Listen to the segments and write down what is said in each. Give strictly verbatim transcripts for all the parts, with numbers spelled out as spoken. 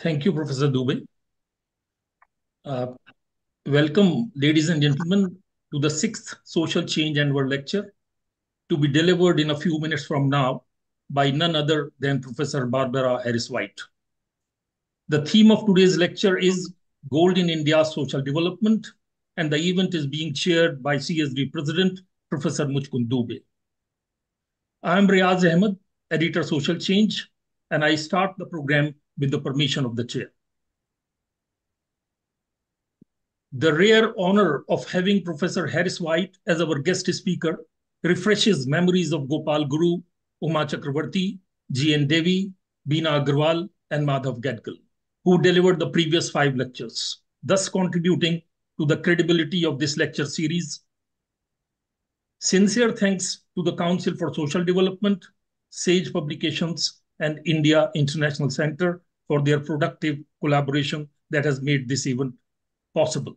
Thank you, Professor Dubey. Uh, welcome, ladies and gentlemen, to the sixth Social Change Annual Lecture to be delivered in a few minutes from now by none other than Professor Barbara Harris-White. The theme of today's lecture is Gold in India's Social Development, and the event is being chaired by C S D President, Professor Muchkund Dubey. I am Riaz Ahmed, Editor Social Change, and I start the program with the permission of the chair. The rare honor of having Professor Harris-White as our guest speaker refreshes memories of Gopal Guru, Uma Chakravarti, G N Devi, Beena Agarwal, and Madhav Gadkal, who delivered the previous five lectures, thus contributing to the credibility of this lecture series. Sincere thanks to the Council for Social Development, SAGE Publications, and India International Center for their productive collaboration that has made this event possible.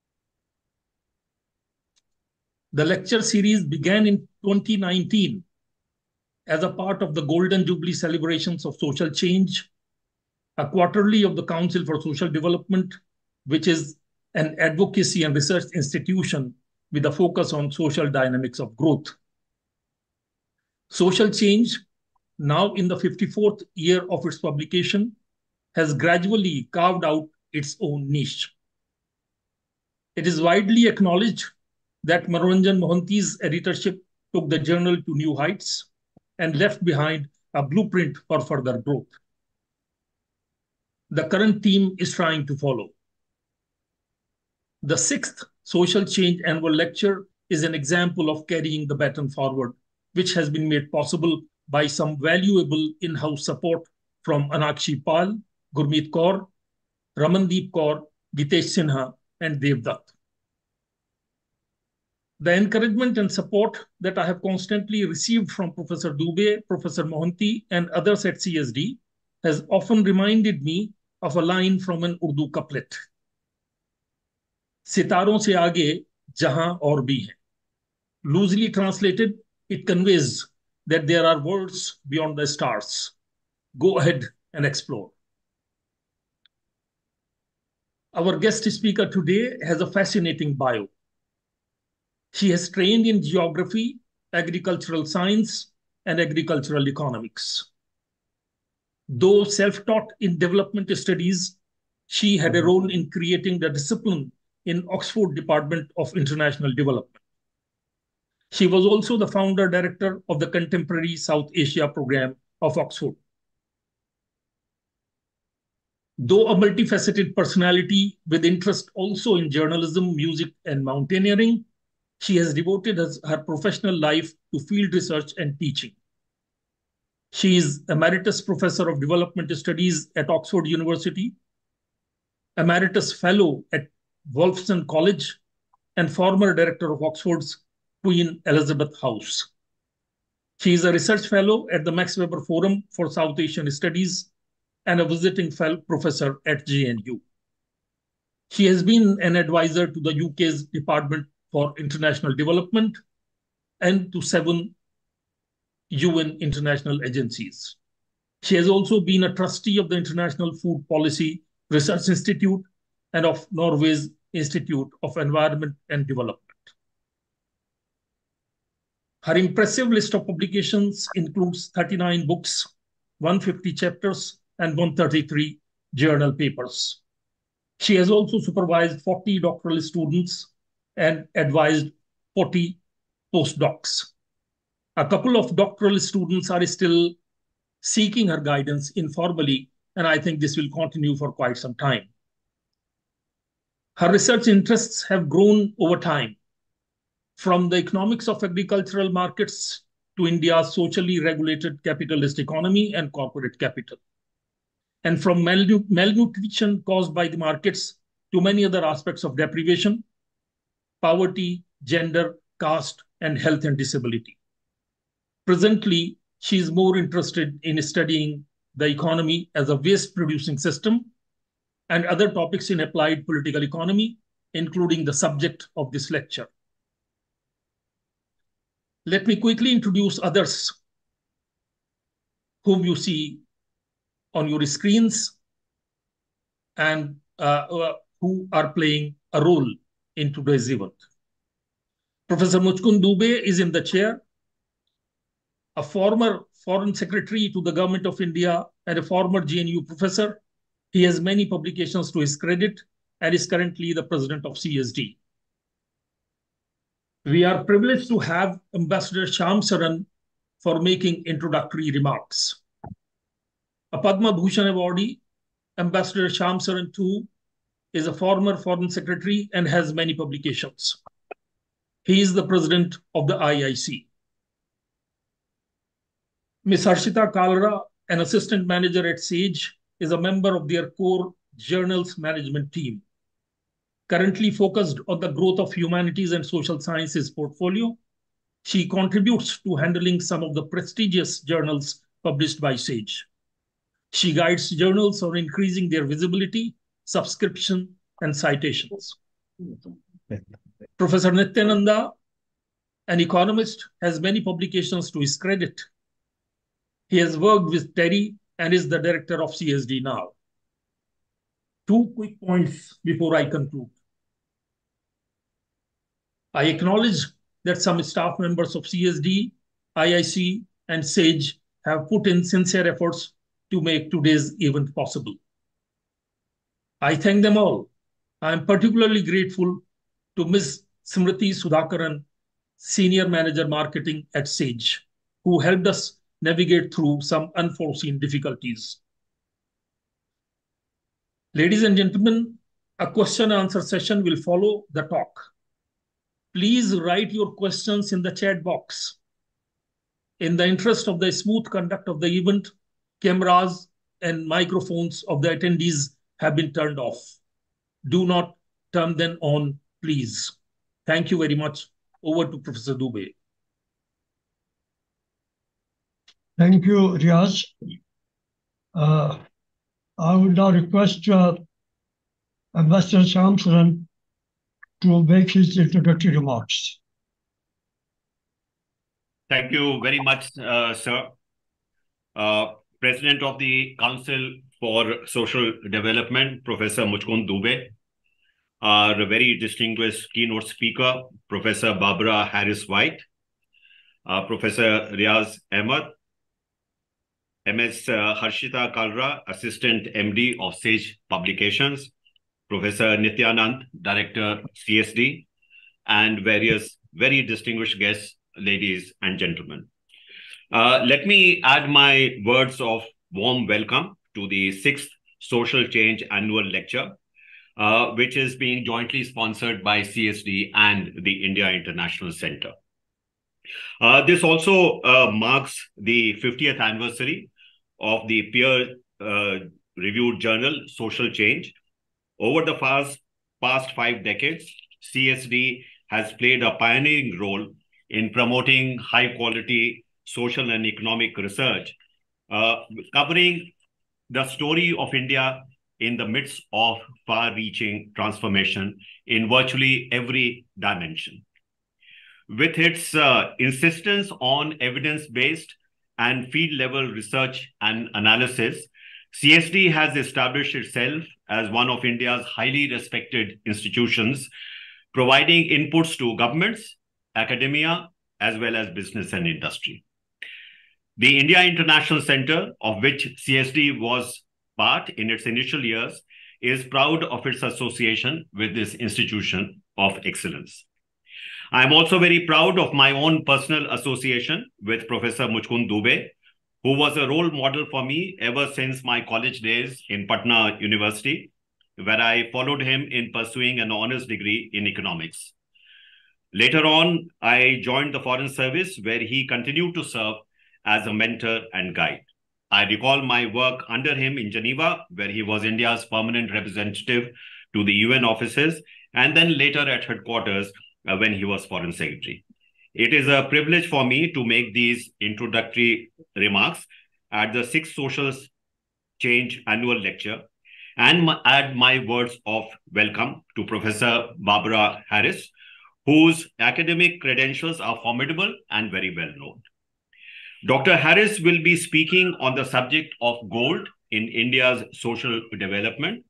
The lecture series began in twenty nineteen as a part of the Golden Jubilee celebrations of social change, a quarterly of the Council for Social Development, which is an advocacy and research institution with a focus on social dynamics of growth. Social Change, now in the fifty-fourth year of its publication, has gradually carved out its own niche. It is widely acknowledged that Manoranjan Mohanty's editorship took the journal to new heights and left behind a blueprint for further growth. The current team is trying to follow. The sixth Social Change Annual Lecture is an example of carrying the baton forward, which has been made possible by some valuable in-house support from Anakshi Pal, Gurmeet Kaur, Ramandeep Kaur, Gitesh Sinha, and Devdutt. The encouragement and support that I have constantly received from Professor Dubey, Professor Mohanty, and others at C S D has often reminded me of a line from an Urdu couplet. Sitaron se aage jahan aur bhi hai. Loosely translated, it conveys that there are worlds beyond the stars. Go ahead and explore. Our guest speaker today has a fascinating bio. She has trained in geography, agricultural science, and agricultural economics. Though self-taught in development studies, she had a role in creating the discipline in Oxford Department of International Development. She was also the founder director of the Contemporary South Asia program of Oxford. Though a multifaceted personality with interest also in journalism, music, and mountaineering, she has devoted her professional life to field research and teaching. She is Emeritus Professor of Development Studies at Oxford University, Emeritus Fellow at Wolfson College, and former Director of Oxford's Queen Elizabeth House. She is a Research Fellow at the Max Weber Forum for South Asian Studies and a visiting fellow professor at J N U. She has been an advisor to the U K's Department for International Development and to seven U N international agencies. She has also been a trustee of the International Food Policy Research Institute and of Norway's Institute of Environment and Development. Her impressive list of publications includes thirty-nine books, one hundred fifty chapters, and one hundred thirty-three journal papers. She has also supervised forty doctoral students and advised forty postdocs. A couple of doctoral students are still seeking her guidance informally, and I think this will continue for quite some time. Her research interests have grown over time, from the economics of agricultural markets to India's socially regulated capitalist economy and corporate capital, and from malnu malnutrition caused by the markets to many other aspects of deprivation, poverty, gender, caste, and health and disability. Presently, she is more interested in studying the economy as a waste-producing system and other topics in applied political economy, including the subject of this lecture. Let me quickly introduce others whom you see on your screens. and uh, uh, who are playing a role in today's event. Professor Muchkund Dubey is in the chair, a former Foreign Secretary to the Government of India and a former G N U professor. He has many publications to his credit and is currently the president of C S D. We are privileged to have Ambassador Shyam Saran for making introductory remarks. A Padma Bhushan awardee, Ambassador Shyam Saran too is a former Foreign Secretary and has many publications. He is the president of the I I C. Miz Harshita Kalra, an assistant manager at SAGE, is a member of their core journals management team. Currently focused on the growth of humanities and social sciences portfolio, she contributes to handling some of the prestigious journals published by SAGE. She guides journals on increasing their visibility, subscription, and citations. Professor Nityananda, an economist, has many publications to his credit. He has worked with Terry and is the director of C S D now. Two quick points before I conclude. I acknowledge that some staff members of C S D, I I C, and SAGE have put in sincere efforts to make today's event possible. I thank them all. I am particularly grateful to Miz Smriti Sudhakaran, Senior Manager Marketing at SAGE, who helped us navigate through some unforeseen difficulties. Ladies and gentlemen, a question and answer session will follow the talk. Please write your questions in the chat box. In the interest of the smooth conduct of the event, cameras and microphones of the attendees have been turned off. Do not turn them on, please. Thank you very much. Over to Professor Dubey. Thank you, Riaz. Uh, I would now request uh, Ambassador Shyam Saran to make his introductory remarks. Thank you very much, uh, sir. Uh, President of the Council for Social Development, Professor Muchkund Dubey. Our very distinguished keynote speaker, Professor Barbara Harris-White. Uh, Professor Riaz Ahmed. M S Uh, Harshita Kalra, Assistant M D of SAGE Publications. Professor Nityanand, Director, C S D, and various very distinguished guests, ladies and gentlemen. Uh, let me add my words of warm welcome to the sixth Social Change Annual Lecture, uh, which is being jointly sponsored by C S D and the India International Center. Uh, this also uh, marks the fiftieth anniversary of the peer-reviewed uh, journal, Social Change. Over the past, past five decades, C S D has played a pioneering role in promoting high-quality social and economic research, uh, covering the story of India in the midst of far-reaching transformation in virtually every dimension. With its uh, insistence on evidence-based and field-level research and analysis, C S D has established itself as one of India's highly respected institutions, providing inputs to governments, academia, as well as business and industry. The India International Center, of which C S D was part in its initial years, is proud of its association with this institution of excellence. I am also very proud of my own personal association with Professor Muchkund Dubey, who was a role model for me ever since my college days in Patna University, where I followed him in pursuing an honors degree in economics. Later on, I joined the Foreign Service, where he continued to serve as a mentor and guide. I recall my work under him in Geneva, where he was India's permanent representative to the U N offices, and then later at headquarters uh, when he was Foreign Secretary. It is a privilege for me to make these introductory remarks at the sixth Social Change Annual Lecture and add my words of welcome to Professor Barbara Harris, whose academic credentials are formidable and very well known. Doctor Harris will be speaking on the subject of gold in India's social development,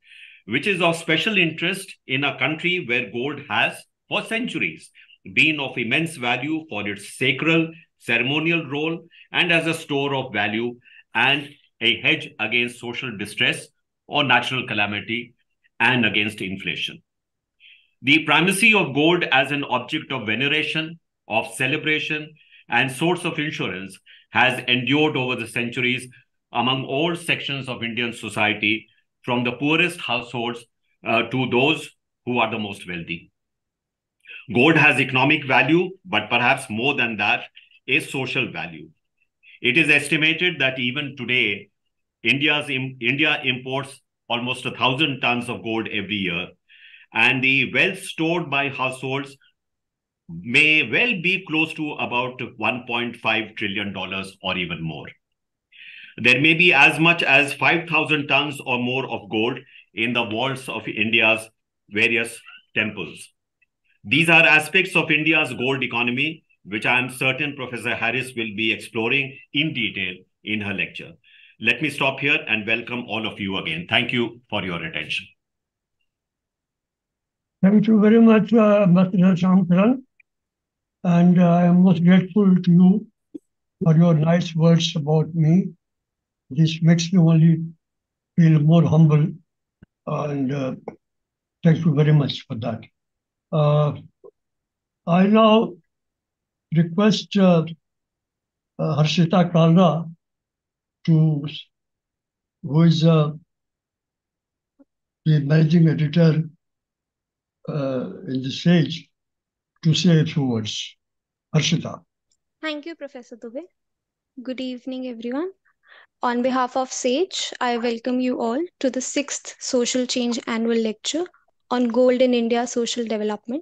which is of special interest in a country where gold has, for centuries, been of immense value for its sacral, ceremonial role and as a store of value and a hedge against social distress or natural calamity and against inflation. The primacy of gold as an object of veneration, of celebration, and source of insurance has endured over the centuries among all sections of Indian society, from the poorest households uh, to those who are the most wealthy. Gold has economic value, but perhaps more than that, a social value. It is estimated that even today, India's, India imports almost a thousand tons of gold every year, and the wealth stored by households may well be close to about one point five trillion dollars or even more. There may be as much as five thousand tons or more of gold in the vaults of India's various temples. These are aspects of India's gold economy, which I am certain Professor Harris will be exploring in detail in her lecture. Let me stop here and welcome all of you again. Thank you for your attention. Thank you very much, uh, Mister Shamkaran. And uh, I am most grateful to you for your nice words about me. This makes me only feel more humble. And uh, thank you very much for that. Uh, I now request uh, uh, Harshita Kalra, to, who is uh, the managing editor uh, in the Sage, to say a few words. Harshita. Thank you, Professor Dubey. Good evening, everyone. On behalf of SAGE, I welcome you all to the sixth Social Change Annual Lecture on Gold in India Social Development.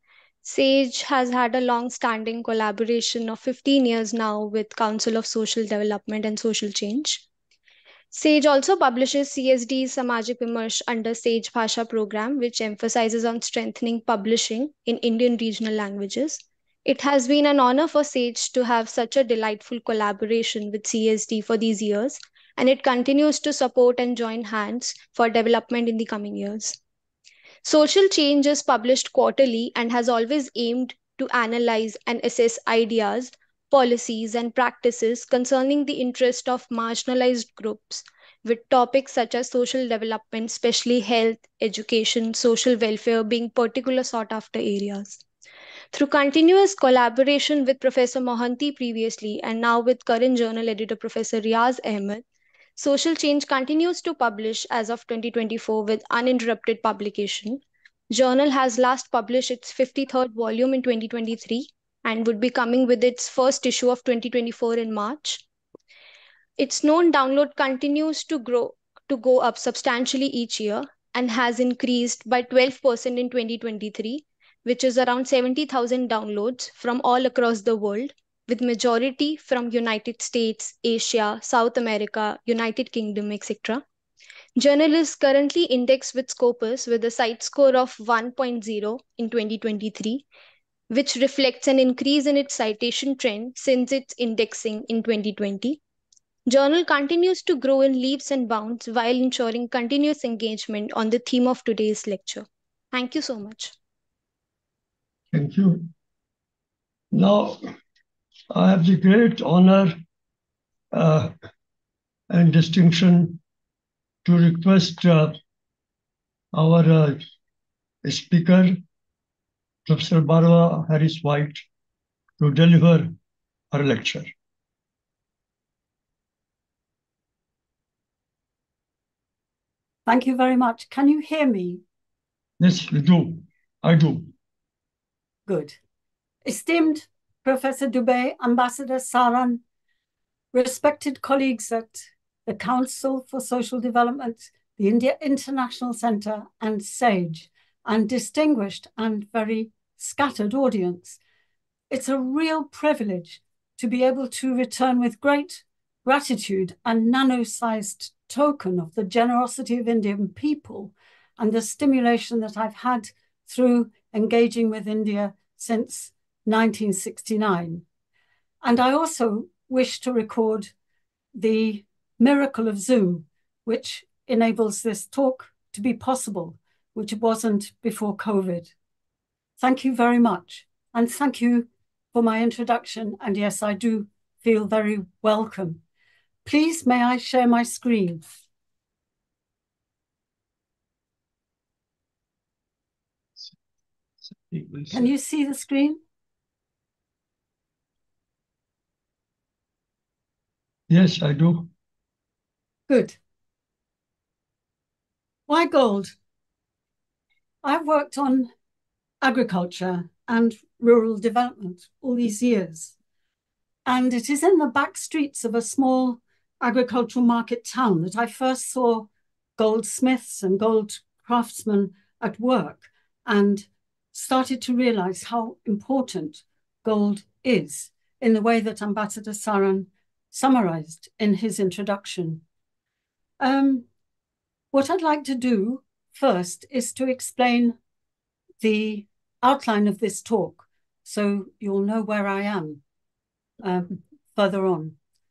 SAGE has had a long-standing collaboration of fifteen years now with Council of Social Development and Social Change. SAGE also publishes C S D's Samajik Vimarsh under SAGE Bhasha program, which emphasizes on strengthening publishing in Indian regional languages. It has been an honor for SAGE to have such a delightful collaboration with C S D for these years, and it continues to support and join hands for development in the coming years. Social Change is published quarterly and has always aimed to analyze and assess ideas, policies, and practices concerning the interest of marginalized groups, with topics such as social development, especially health, education, social welfare being particular sought after areas. Through continuous collaboration with Professor Mohanty previously and now with current journal editor Professor Riaz Ahmed, Social Change continues to publish as of twenty twenty-four with uninterrupted publication. Journal has last published its fifty-third volume in twenty twenty-three and would be coming with its first issue of twenty twenty-four in March. Its known download continues to grow to go up substantially each year and has increased by twelve percent in twenty twenty-three, which is around seventy thousand downloads from all across the world, with majority from United States, Asia, South America, United Kingdom, et cetera. Journal is currently indexed with Scopus with a site score of one point zero in twenty twenty-three, which reflects an increase in its citation trend since its indexing in twenty twenty. Journal continues to grow in leaps and bounds while ensuring continuous engagement on the theme of today's lecture. Thank you so much. Thank you. Now, I have the great honor uh, and distinction to request uh, our uh, speaker, Professor Barbara Harris-White, to deliver her lecture. Thank you very much. Can you hear me? Yes, we do. I do. Good. Esteemed Professor Dubey, Ambassador Saran, respected colleagues at the Council for Social Development, the India International Centre and SAGE, and distinguished and very scattered audience. It's a real privilege to be able to return with great gratitude and nano-sized token of the generosity of Indian people and the stimulation that I've had through engaging with India since nineteen sixty-nine. And I also wish to record the miracle of Zoom, which enables this talk to be possible, which it wasn't before COVID. Thank you very much. And thank you for my introduction. And yes, I do feel very welcome. Please, may I share my screen? Can you see the screen? Yes, I do. Good. Why gold? I've worked on agriculture and rural development all these years. And it is in the back streets of a small agricultural market town that I first saw goldsmiths and gold craftsmen at work and started to realize how important gold is in the way that Ambassador Saran summarized in his introduction. Um, what I'd like to do first is to explain the outline of this talk so you'll know where I am um, further on.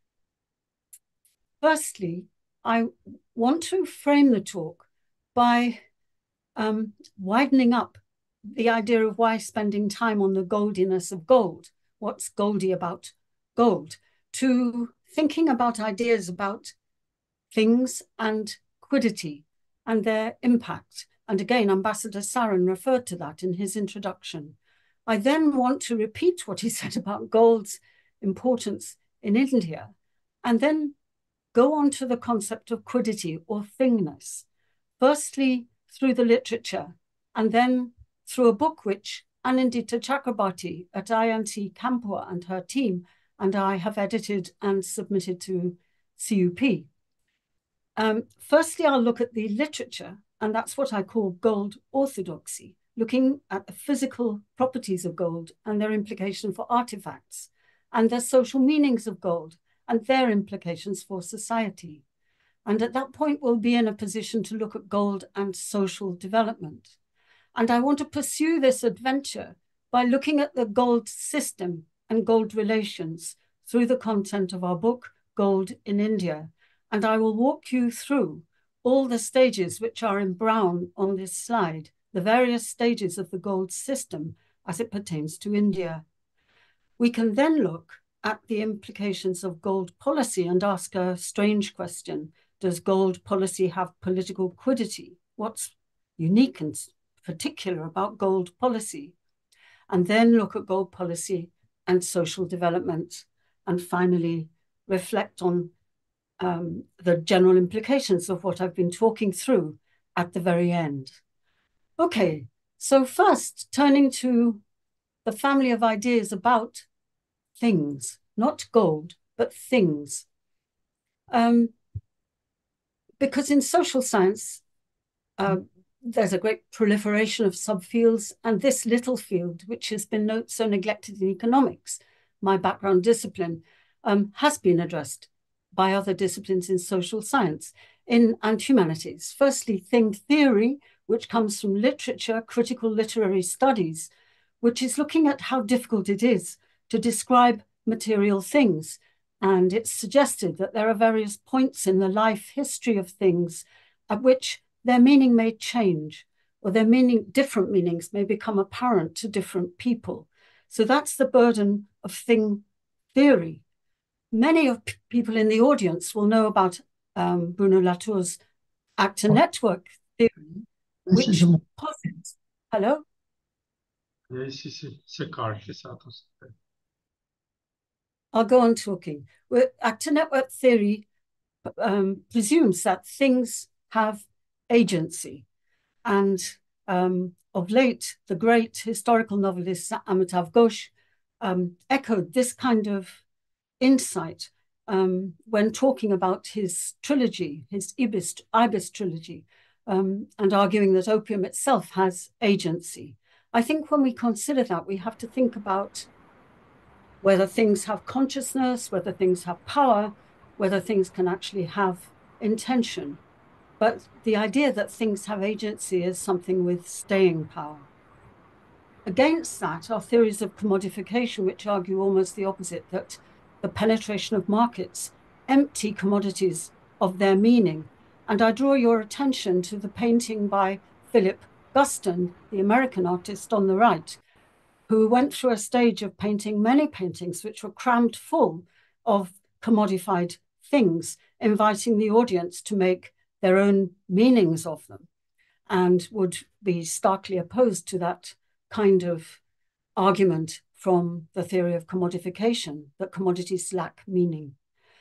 Firstly, I want to frame the talk by um, widening up the idea of why spending time on the goldiness of gold, what's goldy about gold, to thinking about ideas about things and quiddity and their impact. And again, Ambassador Saran referred to that in his introduction. I then want to repeat what he said about gold's importance in India, and then go on to the concept of quiddity or thingness, firstly through the literature, and then through a book which Anindita Chakrabarti at I N T Kanpur and her team and I have edited and submitted to C U P. Um, firstly, I'll look at the literature, and that's what I call gold orthodoxy, looking at the physical properties of gold and their implication for artifacts, and the social meanings of gold and their implications for society. And at that point, we'll be in a position to look at gold and social development. And I want to pursue this adventure by looking at the gold system and gold relations through the content of our book, Gold in India. And I will walk you through all the stages which are in brown on this slide, the various stages of the gold system as it pertains to India. We can then look at the implications of gold policy and ask a strange question. Does gold policy have political quiddity? What's unique and particular about gold policy? And then look at gold policy and social development. And finally, reflect on um, the general implications of what I've been talking through at the very end. Okay, so first, turning to the family of ideas about things, not gold, but things. Um, because in social science, uh, there's a great proliferation of subfields, and this little field, which has been so neglected in economics, my background discipline, um, has been addressed by other disciplines in social science in, and humanities. Firstly, thing theory, which comes from literature, critical literary studies, which is looking at how difficult it is to describe material things. And it's suggested that there are various points in the life history of things at which their meaning may change, or their meaning, different meanings may become apparent to different people. So that's the burden of thing theory. Many of people in the audience will know about um, Bruno Latour's actor network theory, This which is a- posits. Hello? I'll go on talking. Well, actor network theory um, presumes that things have agency. And um, of late, the great historical novelist Amitav Ghosh um, echoed this kind of insight um, when talking about his trilogy, his Ibis, Ibis trilogy, um, and arguing that opium itself has agency. I think when we consider that, we have to think about whether things have consciousness, whether things have power, whether things can actually have intention. But the idea that things have agency is something with staying power. Against that are theories of commodification, which argue almost the opposite, that the penetration of markets empty commodities of their meaning, And I draw your attention to the painting by Philip Guston, the American artist on the right, who went through a stage of painting many paintings which were crammed full of commodified things, inviting the audience to make their own meanings of them, and would be starkly opposed to that kind of argument from the theory of commodification, that commodities lack meaning.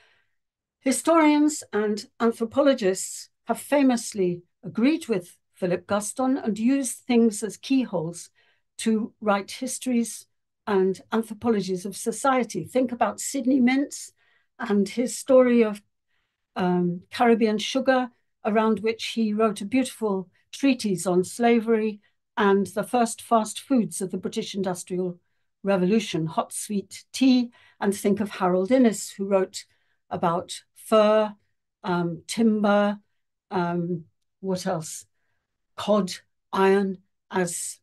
Historians and anthropologists have famously agreed with Philip Guston and used things as keyholes to write histories and anthropologies of society. Think about Sidney Mintz and his story of um, Caribbean sugar, around which he wrote a beautiful treatise on slavery and the first fast foods of the British Industrial Revolution, hot sweet tea. And think of Harold Innis, who wrote about fur, um, timber, um, what else? Cod, iron, as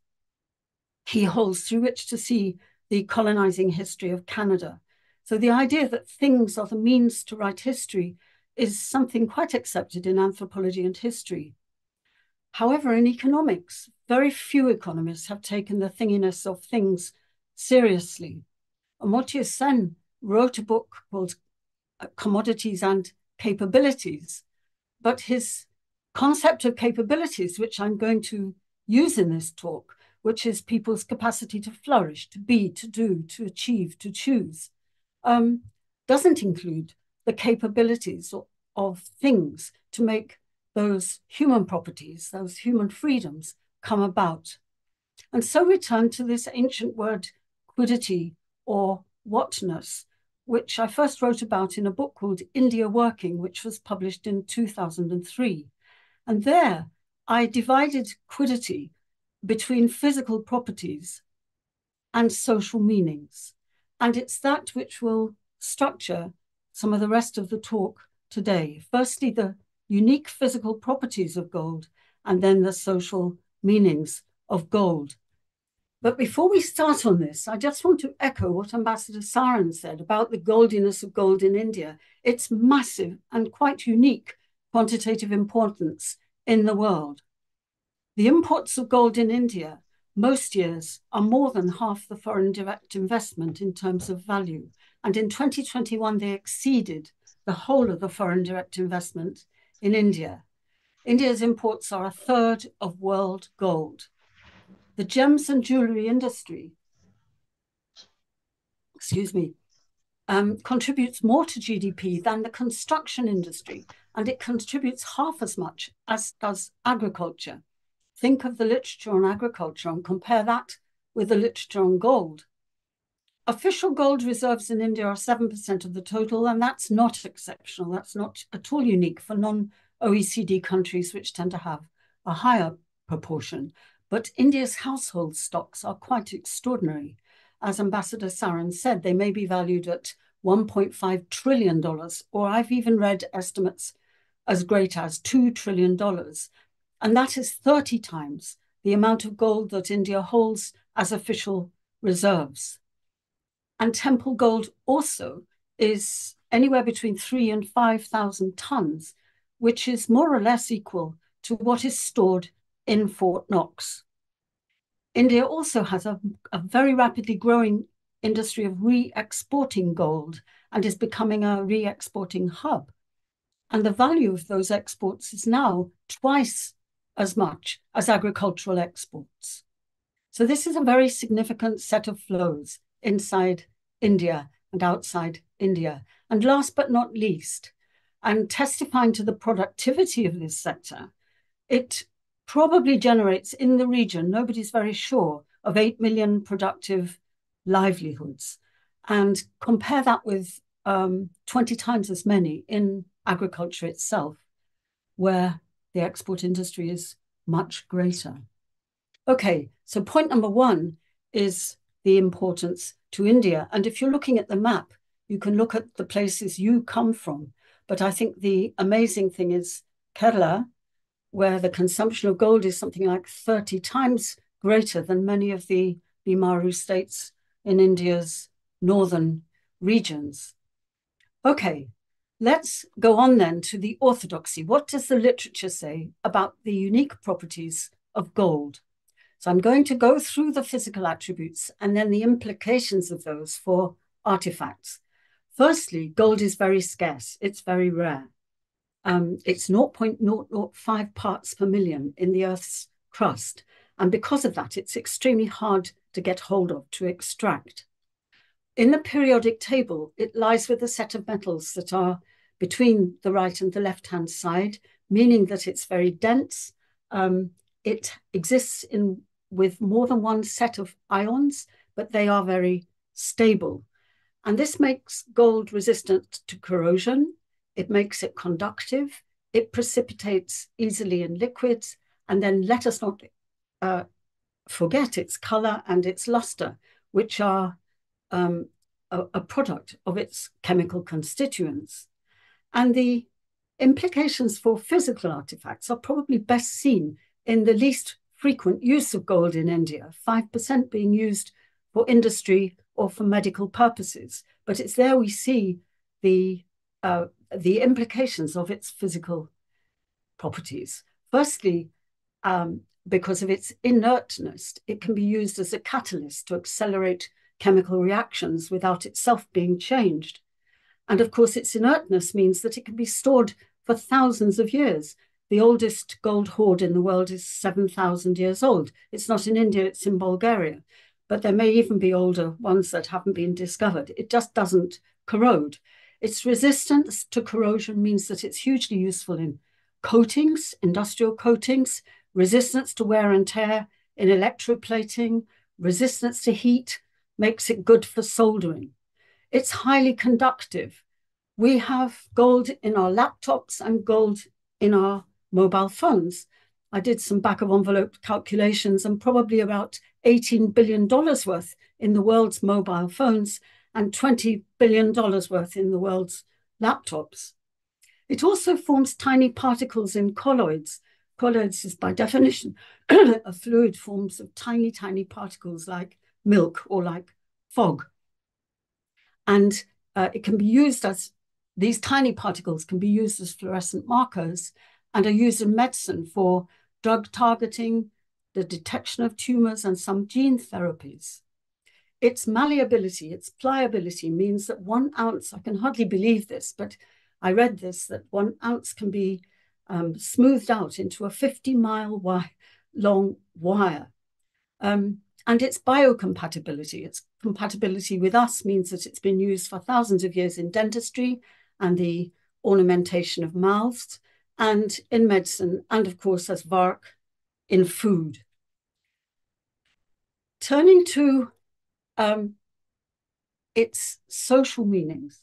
keyholes through which to see the colonizing history of Canada. So the idea that things are the means to write history is something quite accepted in anthropology and history. However, in economics, very few economists have taken the thinginess of things seriously. Amartya Sen wrote a book called Commodities and Capabilities, but his concept of capabilities, which I'm going to use in this talk, which is people's capacity to flourish, to be, to do, to achieve, to choose, um, doesn't include the capabilities of, of things to make those human properties, those human freedoms come about. And so we turn to this ancient word quiddity or whatness, which I first wrote about in a book called India Working, which was published in two thousand three. And there I divided quiddity between physical properties and social meanings. And it's that which will structure some of the rest of the talk today. Firstly, the unique physical properties of gold, and then the social meanings of gold. But before we start on this, I just want to echo what Ambassador Saran said about the goldiness of gold in India. It's massive and quite unique quantitative importance in the world. The imports of gold in India most years are more than half the foreign direct investment in terms of value. And in twenty twenty-one, they exceeded the whole of the foreign direct investment in India. India's imports are a third of world gold. The gems and jewelry industry, excuse me, um, contributes more to G D P than the construction industry, and it contributes half as much as does agriculture. Think of the literature on agriculture and compare that with the literature on gold. Official gold reserves in India are seven percent of the total, and that's not exceptional. That's not at all unique for non-O E C D countries, which tend to have a higher proportion. But India's household stocks are quite extraordinary. As Ambassador Saran said, they may be valued at one point five trillion dollars, or I've even read estimates as great as two trillion dollars. And that is thirty times the amount of gold that India holds as official reserves. And temple gold also is anywhere between three and five thousand tons, which is more or less equal to what is stored in Fort Knox. India also has a, a very rapidly growing industry of re-exporting gold and is becoming a re-exporting hub. And the value of those exports is now twice as much as agricultural exports. So this is a very significant set of flows inside India and outside India. And last but not least, and testifying to the productivity of this sector, it probably generates in the region, nobody's very sure, of eight million productive livelihoods. And compare that with um, twenty times as many in agriculture itself, where the export industry is much greater. Okay, so point number one is the importance to India. And if you're looking at the map, you can look at the places you come from. But I think the amazing thing is Kerala, where the consumption of gold is something like thirty times greater than many of the Bimaru states in India's northern regions. Okay, Let's go on then to the orthodoxy. What does the literature say about the unique properties of gold? So I'm going to go through the physical attributes and then the implications of those for artifacts. Firstly, gold is very scarce. It's very rare. Um, it's zero point zero zero five parts per million in the Earth's crust. And because of that, it's extremely hard to get hold of, to extract. In the periodic table, it lies with a set of metals that are between the right and the left-hand side, meaning that it's very dense. Um, it exists in with more than one set of ions, but they are very stable. And this makes gold resistant to corrosion. It makes it conductive. It precipitates easily in liquids. And then let us not uh, forget its color and its luster, which are um, a, a product of its chemical constituents. And the implications for physical artifacts are probably best seen in the least frequent use of gold in India, five percent being used for industry or for medical purposes. But it's there we see the, uh, the implications of its physical properties. Firstly, um, because of its inertness, it can be used as a catalyst to accelerate chemical reactions without itself being changed. And of course, its inertness means that it can be stored for thousands of years. The oldest gold hoard in the world is seven thousand years old. It's not in India, it's in Bulgaria. But there may even be older ones that haven't been discovered. It just doesn't corrode. Its resistance to corrosion means that it's hugely useful in coatings, industrial coatings, resistance to wear and tear in electroplating, resistance to heat, makes it good for soldering. It's highly conductive. We have gold in our laptops and gold in our mobile phones. I did some back of envelope calculations, and probably about eighteen billion dollars worth in the world's mobile phones and twenty billion dollars worth in the world's laptops. It also forms tiny particles in colloids. Colloids is by definition a fluid forms of tiny, tiny particles like milk or like fog. And uh, it can be used as, these tiny particles can be used as fluorescent markers and are used in medicine for drug targeting, the detection of tumors, and some gene therapies. Its malleability, its pliability means that one ounce, I can hardly believe this, but I read this, that one ounce can be um, smoothed out into a fifty mile wi long wire. Um, and its biocompatibility, its compatibility with us means that it's been used for thousands of years in dentistry and the ornamentation of mouths, and in medicine, and of course as vark in food. Turning to um, its social meanings,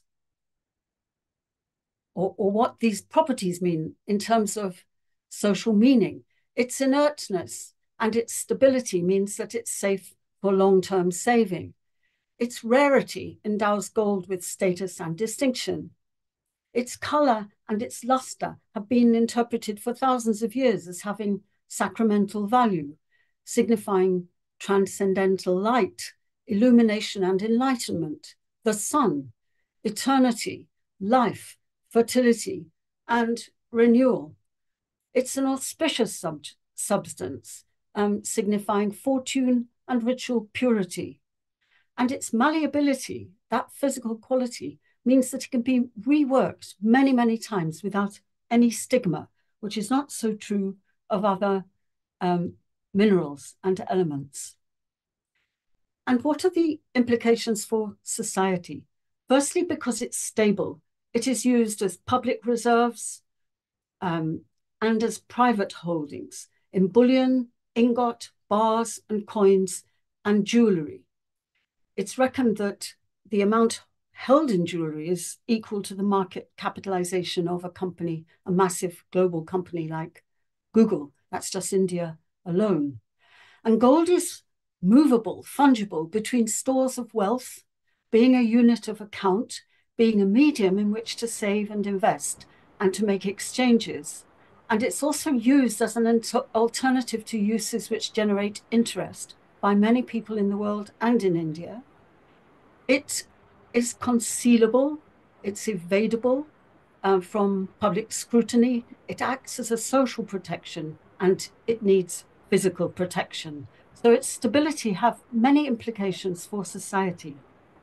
or, or what these properties mean in terms of social meaning. Its inertness and its stability means that it's safe for long-term saving. Its rarity endows gold with status and distinction. Its color and its luster have been interpreted for thousands of years as having sacramental value, signifying transcendental light, illumination and enlightenment, the sun, eternity, life, fertility, and renewal. It's an auspicious sub substance, um, signifying fortune and ritual purity. And its malleability, that physical quality, means that it can be reworked many, many times without any stigma, which is not so true of other um, minerals and elements. And what are the implications for society? Firstly, because it's stable. It is used as public reserves um, and as private holdings in bullion, ingot, bars and coins and jewellery. It's reckoned that the amount held in jewellery is equal to the market capitalization of a company, a massive global company like Google. That's just India alone. And gold is movable, fungible between stores of wealth, being a unit of account, being a medium in which to save and invest and to make exchanges. And it's also used as an alternative to uses which generate interest by many people in the world and in India. It is concealable, it's evadable, uh, from public scrutiny. It acts as a social protection, and it needs physical protection. So its stability have many implications for society.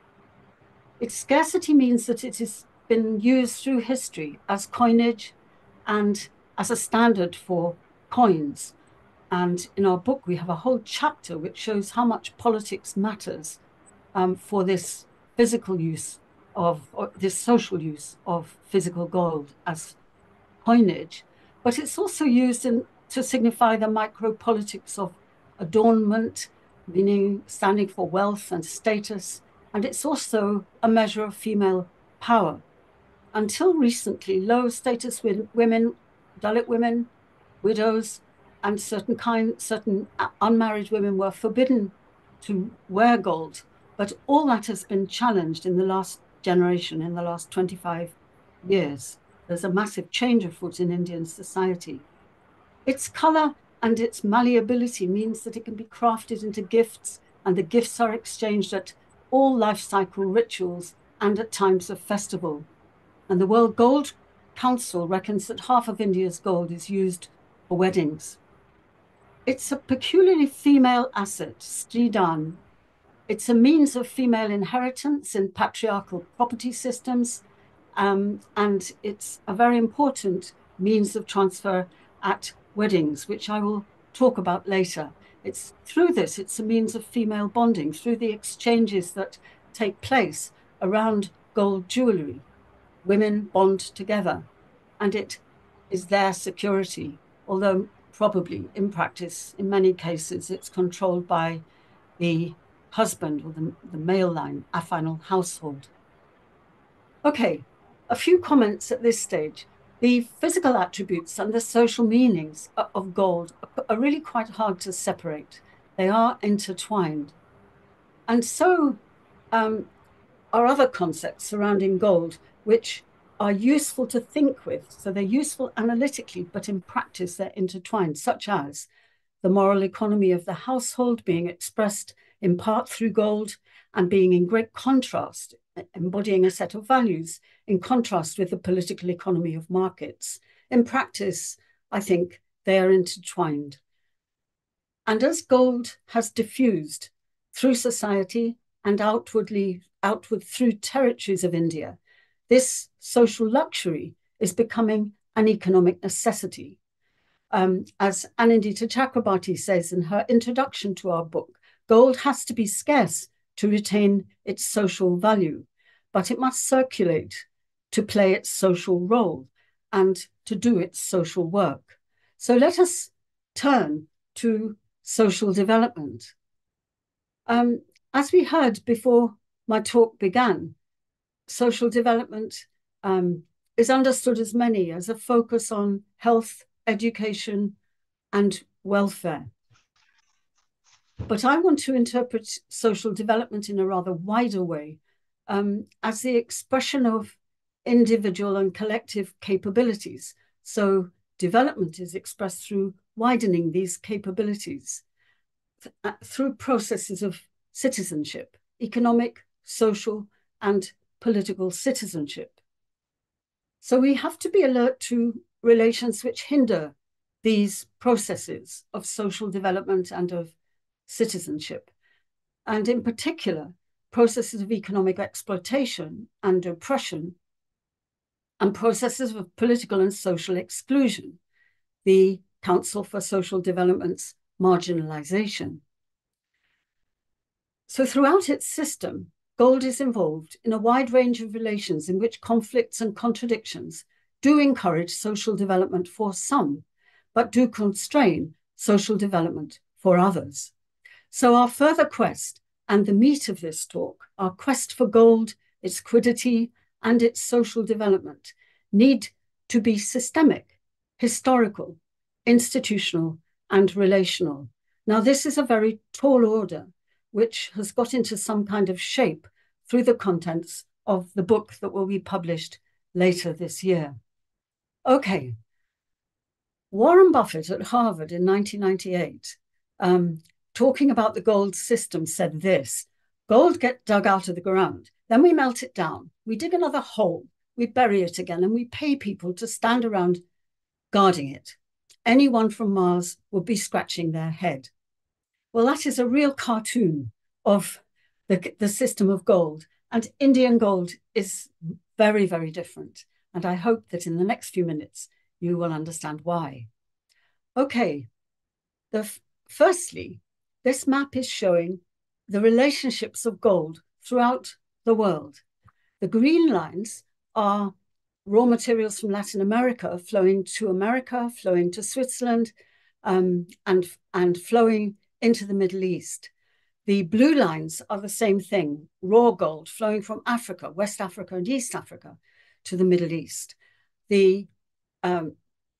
Its scarcity means that it has been used through history as coinage and as a standard for coins. And in our book, we have a whole chapter which shows how much politics matters um, for this physical use of, or this social use of physical gold as coinage. But it's also used in, to signify the micropolitics of adornment, meaning standing for wealth and status. And it's also a measure of female power. Until recently, low status women, Dalit women, widows, and certain kind, certain unmarried women were forbidden to wear gold. But all that has been challenged in the last generation, in the last twenty-five years. There's a massive change afoot in Indian society. Its color and its malleability means that it can be crafted into gifts, and the gifts are exchanged at all life cycle rituals and at times of festival. And the World Gold Council reckons that half of India's gold is used for weddings. It's a peculiarly female asset, Stridan. It's a means of female inheritance in patriarchal property systems, um, and it's a very important means of transfer at weddings, which I will talk about later. It's through this, it's a means of female bonding, through the exchanges that take place around gold jewelry. Women bond together, and it is their security, although probably in practice, in many cases, it's controlled by the husband or the, the male line, affinal household. Okay, a few comments at this stage. The physical attributes and the social meanings of gold are really quite hard to separate. They are intertwined. And so um, are other concepts surrounding gold, which are useful to think with. So they're useful analytically, but in practice they're intertwined, such as the moral economy of the household being expressed in part through gold and being in great contrast, embodying a set of values in contrast with the political economy of markets. In practice, I think they are intertwined. And as gold has diffused through society and outwardly, outward through territories of India, this social luxury is becoming an economic necessity. Um, as Anindita Chakrabarti says in her introduction to our book, gold has to be scarce to retain its social value, but it must circulate to play its social role and to do its social work. So let us turn to social development. Um, as we heard before my talk began, social development um, is understood as many as a focus on health, education, and welfare. But I want to interpret social development in a rather wider way, um, as the expression of individual and collective capabilities. So development is expressed through widening these capabilities th through processes of citizenship, economic, social, and political citizenship. So we have to be alert to relations which hinder these processes of social development and of citizenship, and in particular, processes of economic exploitation and oppression, and processes of political and social exclusion, the Council for Social Development's marginalization. So throughout its system, gold is involved in a wide range of relations in which conflicts and contradictions do encourage social development for some, but do constrain social development for others. So our further quest, and the meat of this talk, our quest for gold, its quiddity, and its social development, need to be systemic, historical, institutional, and relational. Now, this is a very tall order, which has got into some kind of shape through the contents of the book that will be published later this year. Okay. Warren Buffett at Harvard in nineteen ninety-eight, um, talking about the gold system, said this: gold gets dug out of the ground, then we melt it down, we dig another hole, we bury it again, and we pay people to stand around guarding it. Anyone from Mars would be scratching their head. Well, that is a real cartoon of the, the system of gold. And Indian gold is very, very different. And I hope that in the next few minutes, you will understand why. Okay, the, firstly, this map is showing the relationships of gold throughout the world. The green lines are raw materials from Latin America flowing to America, flowing to Switzerland, um, and, and flowing into the Middle East. The blue lines are the same thing, raw gold flowing from Africa, West Africa and East Africa to the Middle East. The um,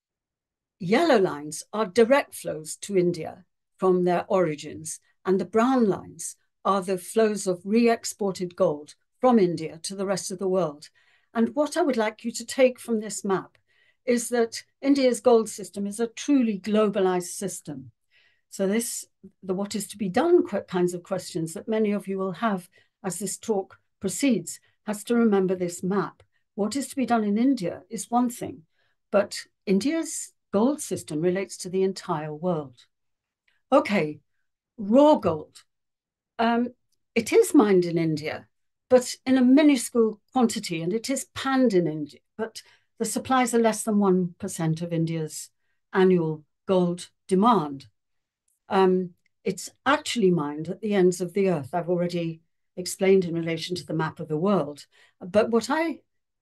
yellow lines are direct flows to India from their origins, and the brown lines are the flows of re-exported gold from India to the rest of the world. And what I would like you to take from this map is that India's gold system is a truly globalized system. So this, the what is to be done kinds of questions that many of you will have as this talk proceeds, has to remember this map. What is to be done in India is one thing, but India's gold system relates to the entire world. Okay, raw gold. Um, it is mined in India, but in a minuscule quantity, and it is panned in India, but the supplies are less than one percent of India's annual gold demand. Um, it's actually mined at the ends of the earth. I've already explained in relation to the map of the world. But what I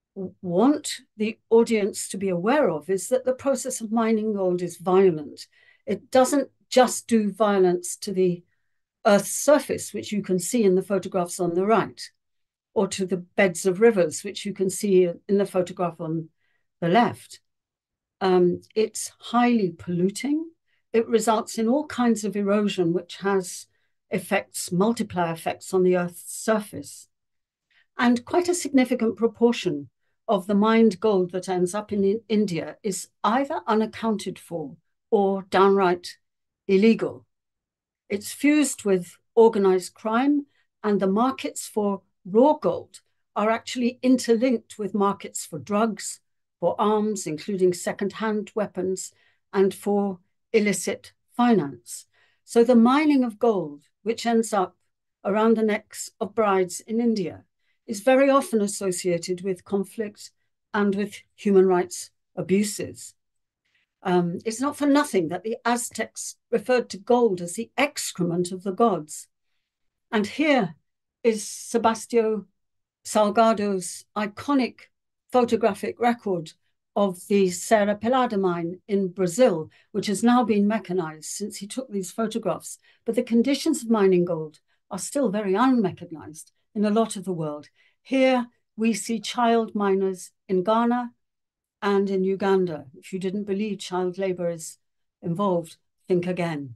want the audience to be aware of is that the process of mining gold is violent. It doesn't just do violence to the Earth's surface, which you can see in the photographs on the right, or to the beds of rivers, which you can see in the photograph on the left. Um, it's highly polluting. It results in all kinds of erosion, which has effects, multiplier effects on the Earth's surface. And quite a significant proportion of the mined gold that ends up in India is either unaccounted for or downright illegal. It's fused with organized crime, and the markets for raw gold are actually interlinked with markets for drugs, for arms, including second-hand weapons, and for illicit finance. So the mining of gold, which ends up around the necks of brides in India, is very often associated with conflict and with human rights abuses. Um, it's not for nothing that the Aztecs referred to gold as the excrement of the gods. And here is Sebastião Salgado's iconic photographic record of the Serra Pelada mine in Brazil, which has now been mechanized since he took these photographs. But the conditions of mining gold are still very unmechanized in a lot of the world. Here we see child miners in Ghana and in Uganda. If you didn't believe child labor is involved, think again.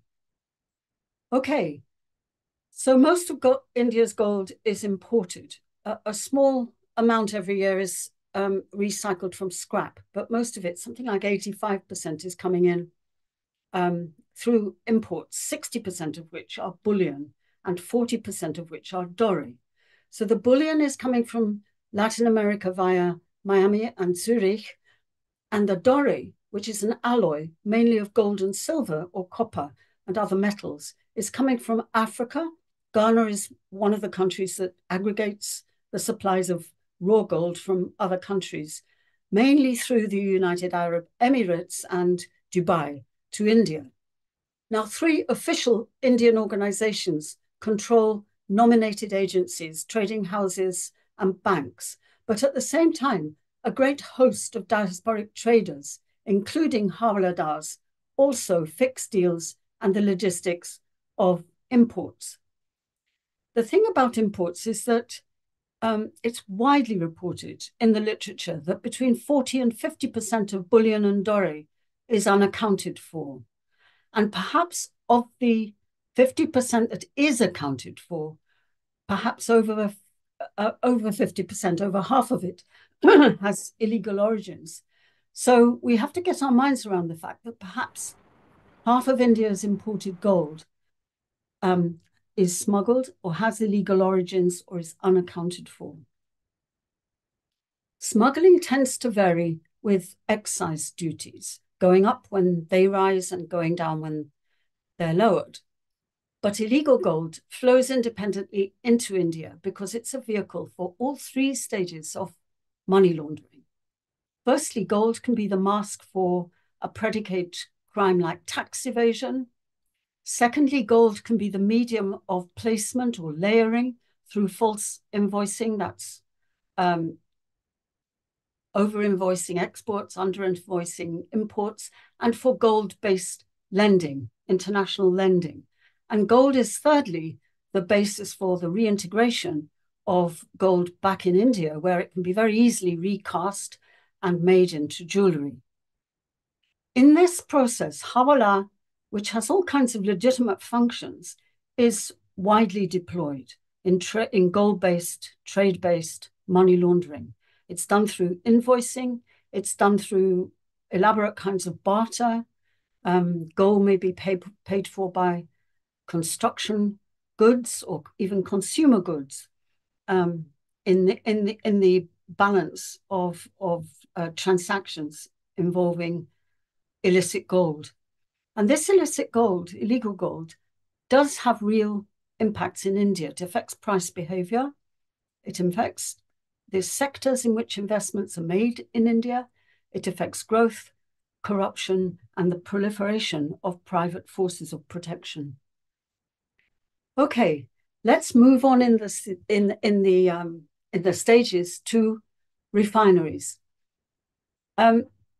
Okay, so most of go India's gold is imported. A, a small amount every year is um, recycled from scrap, but most of it, something like eighty-five percent, is coming in um, through imports, sixty percent of which are bullion and forty percent of which are doré. So the bullion is coming from Latin America via Miami and Zurich, and the doré, which is an alloy mainly of gold and silver or copper and other metals, is coming from Africa. Ghana is one of the countries that aggregates the supplies of raw gold from other countries, mainly through the United Arab Emirates and Dubai to India. Now, three official Indian organizations control nominated agencies, trading houses, and banks, but at the same time, a great host of diasporic traders, including Hawladars, also fix deals and the logistics of imports. The thing about imports is that um, it's widely reported in the literature that between forty and fifty percent of bullion and doré is unaccounted for. And perhaps of the fifty percent that is accounted for, perhaps over, uh, over fifty percent, over half of it, has illegal origins. So we have to get our minds around the fact that perhaps half of India's imported gold um, is smuggled or has illegal origins or is unaccounted for. Smuggling tends to vary with excise duties, going up when they rise and going down when they're lowered. But illegal gold flows independently into India because it's a vehicle for all three stages of money laundering. Firstly, gold can be the mask for a predicate crime like tax evasion. Secondly, gold can be the medium of placement or layering through false invoicing. That's um, over-invoicing exports, under-invoicing imports, and for gold-based lending, international lending. And gold is, thirdly, the basis for the reintegration of gold back in India, where it can be very easily recast and made into jewelry. In this process, Hawala, which has all kinds of legitimate functions, is widely deployed in, in gold-based, trade-based money laundering. It's done through invoicing. It's done through elaborate kinds of barter. Um, gold may be paid, paid for by construction goods or even consumer goods um, in, the, in, the, in the balance of, of uh, transactions involving illicit gold. And this illicit gold, illegal gold, does have real impacts in India. It affects price behavior. It affects the sectors in which investments are made in India. It affects growth, corruption, and the proliferation of private forces of protection. Okay, let's move on in the, in, in the, um, in the stages to refineries. Um,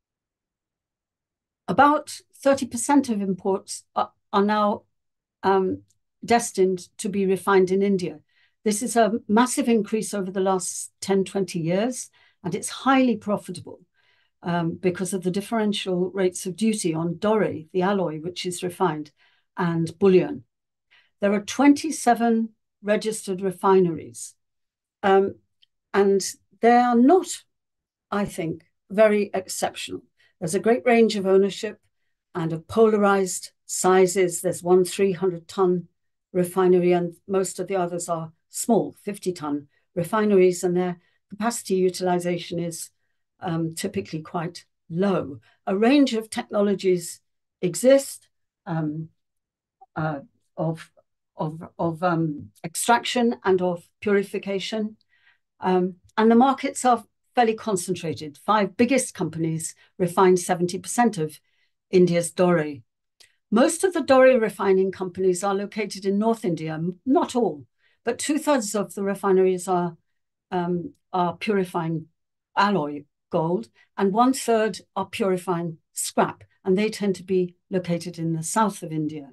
about thirty percent of imports are, are now um, destined to be refined in India. This is a massive increase over the last ten, twenty years, and it's highly profitable um, because of the differential rates of duty on doré, the alloy which is refined, and bullion. There are twenty-seven registered refineries, um, and they are not, I think, very exceptional. There's a great range of ownership and of polarized sizes. There's one three hundred ton refinery, and most of the others are small fifty ton refineries, and their capacity utilization is um, typically quite low. A range of technologies exist um, uh, of, of, of um, extraction and of purification. Um, and the markets are fairly concentrated. Five biggest companies refine seventy percent of India's doré. Most of the doré refining companies are located in North India, not all, but two-thirds of the refineries are, um, are purifying alloy gold, and one-third are purifying scrap, and they tend to be located in the south of India.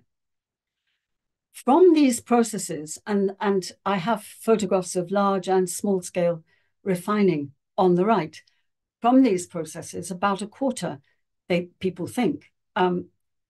From these processes, and, and I have photographs of large and small-scale refining on the right, from these processes, about a quarter, they, people think, um,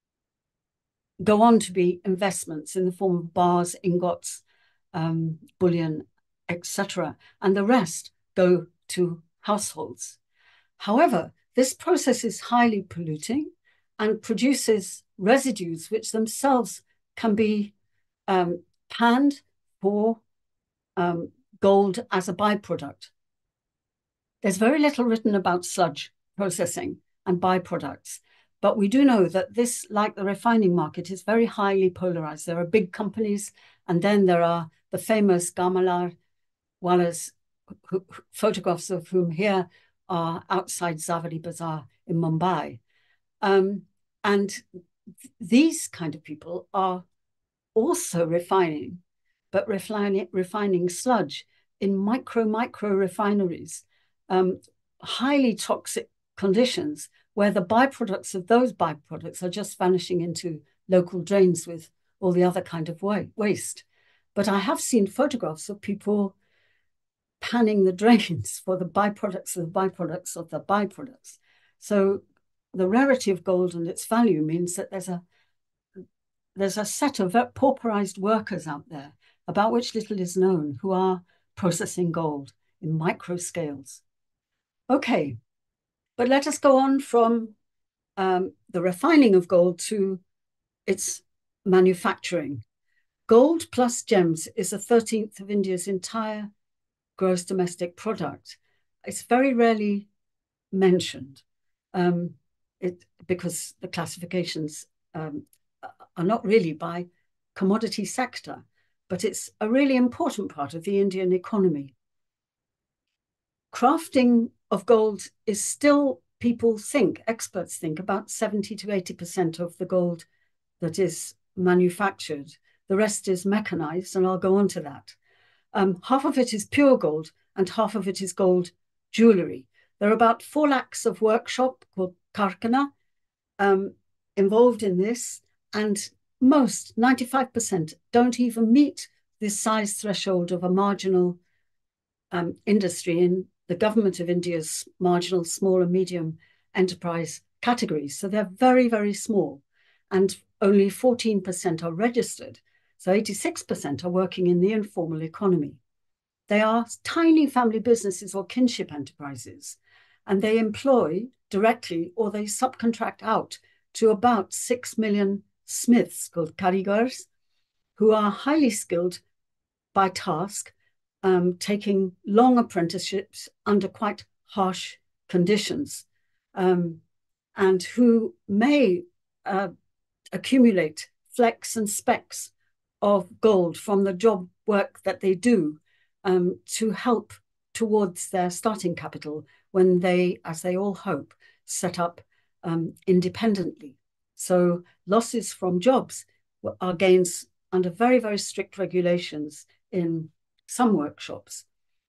go on to be investments in the form of bars, ingots, um, bullion, et cetera. And the rest go to households. However, this process is highly polluting and produces residues which themselves can be um, panned for um, gold as a byproduct. There's very little written about sludge processing and byproducts, but we do know that this, like the refining market, is very highly polarized. There are big companies, and then there are the famous Gamalar Wallahs, who, who, photographs of whom here are outside Zaveri Bazaar in Mumbai. Um, and th these kind of people are also refining, but refining, refining sludge in micro, micro refineries, um, highly toxic conditions where the byproducts of those byproducts are just vanishing into local drains with all the other kind of waste. But I have seen photographs of people panning the drains for the byproducts of the byproducts of the byproducts. So the rarity of gold and its value means that there's a there's a set of pauperized workers out there about which little is known who are processing gold in micro scales. Okay, but let us go on from um, the refining of gold to its manufacturing. Gold plus gems is a thirteenth of India's entire gross domestic product. it's very rarely mentioned um, it, because the classifications um, are not really by commodity sector, but it's a really important part of the Indian economy. Crafting of gold is still, people think, experts think, about seventy to eighty percent of the gold that is manufactured. The rest is mechanized, and I'll go on to that. Um, half of it is pure gold, and half of it is gold jewellery. There are about four lakhs of workshop called karkhana um, involved in this, and most, ninety-five percent, don't even meet this size threshold of a marginal um, industry in the government of India's marginal small and medium enterprise categories. So they're very, very small, and only fourteen percent are registered. So eighty-six percent are working in the informal economy. They are tiny family businesses or kinship enterprises, and they employ directly or they subcontract out to about six million smiths called karigars, who are highly skilled by task, um, taking long apprenticeships under quite harsh conditions, um, and who may uh, accumulate flecks and specks of gold from the job work that they do um, to help towards their starting capital when they, as they all hope, set up um, independently. So losses from jobs are gains under very, very strict regulations in some workshops.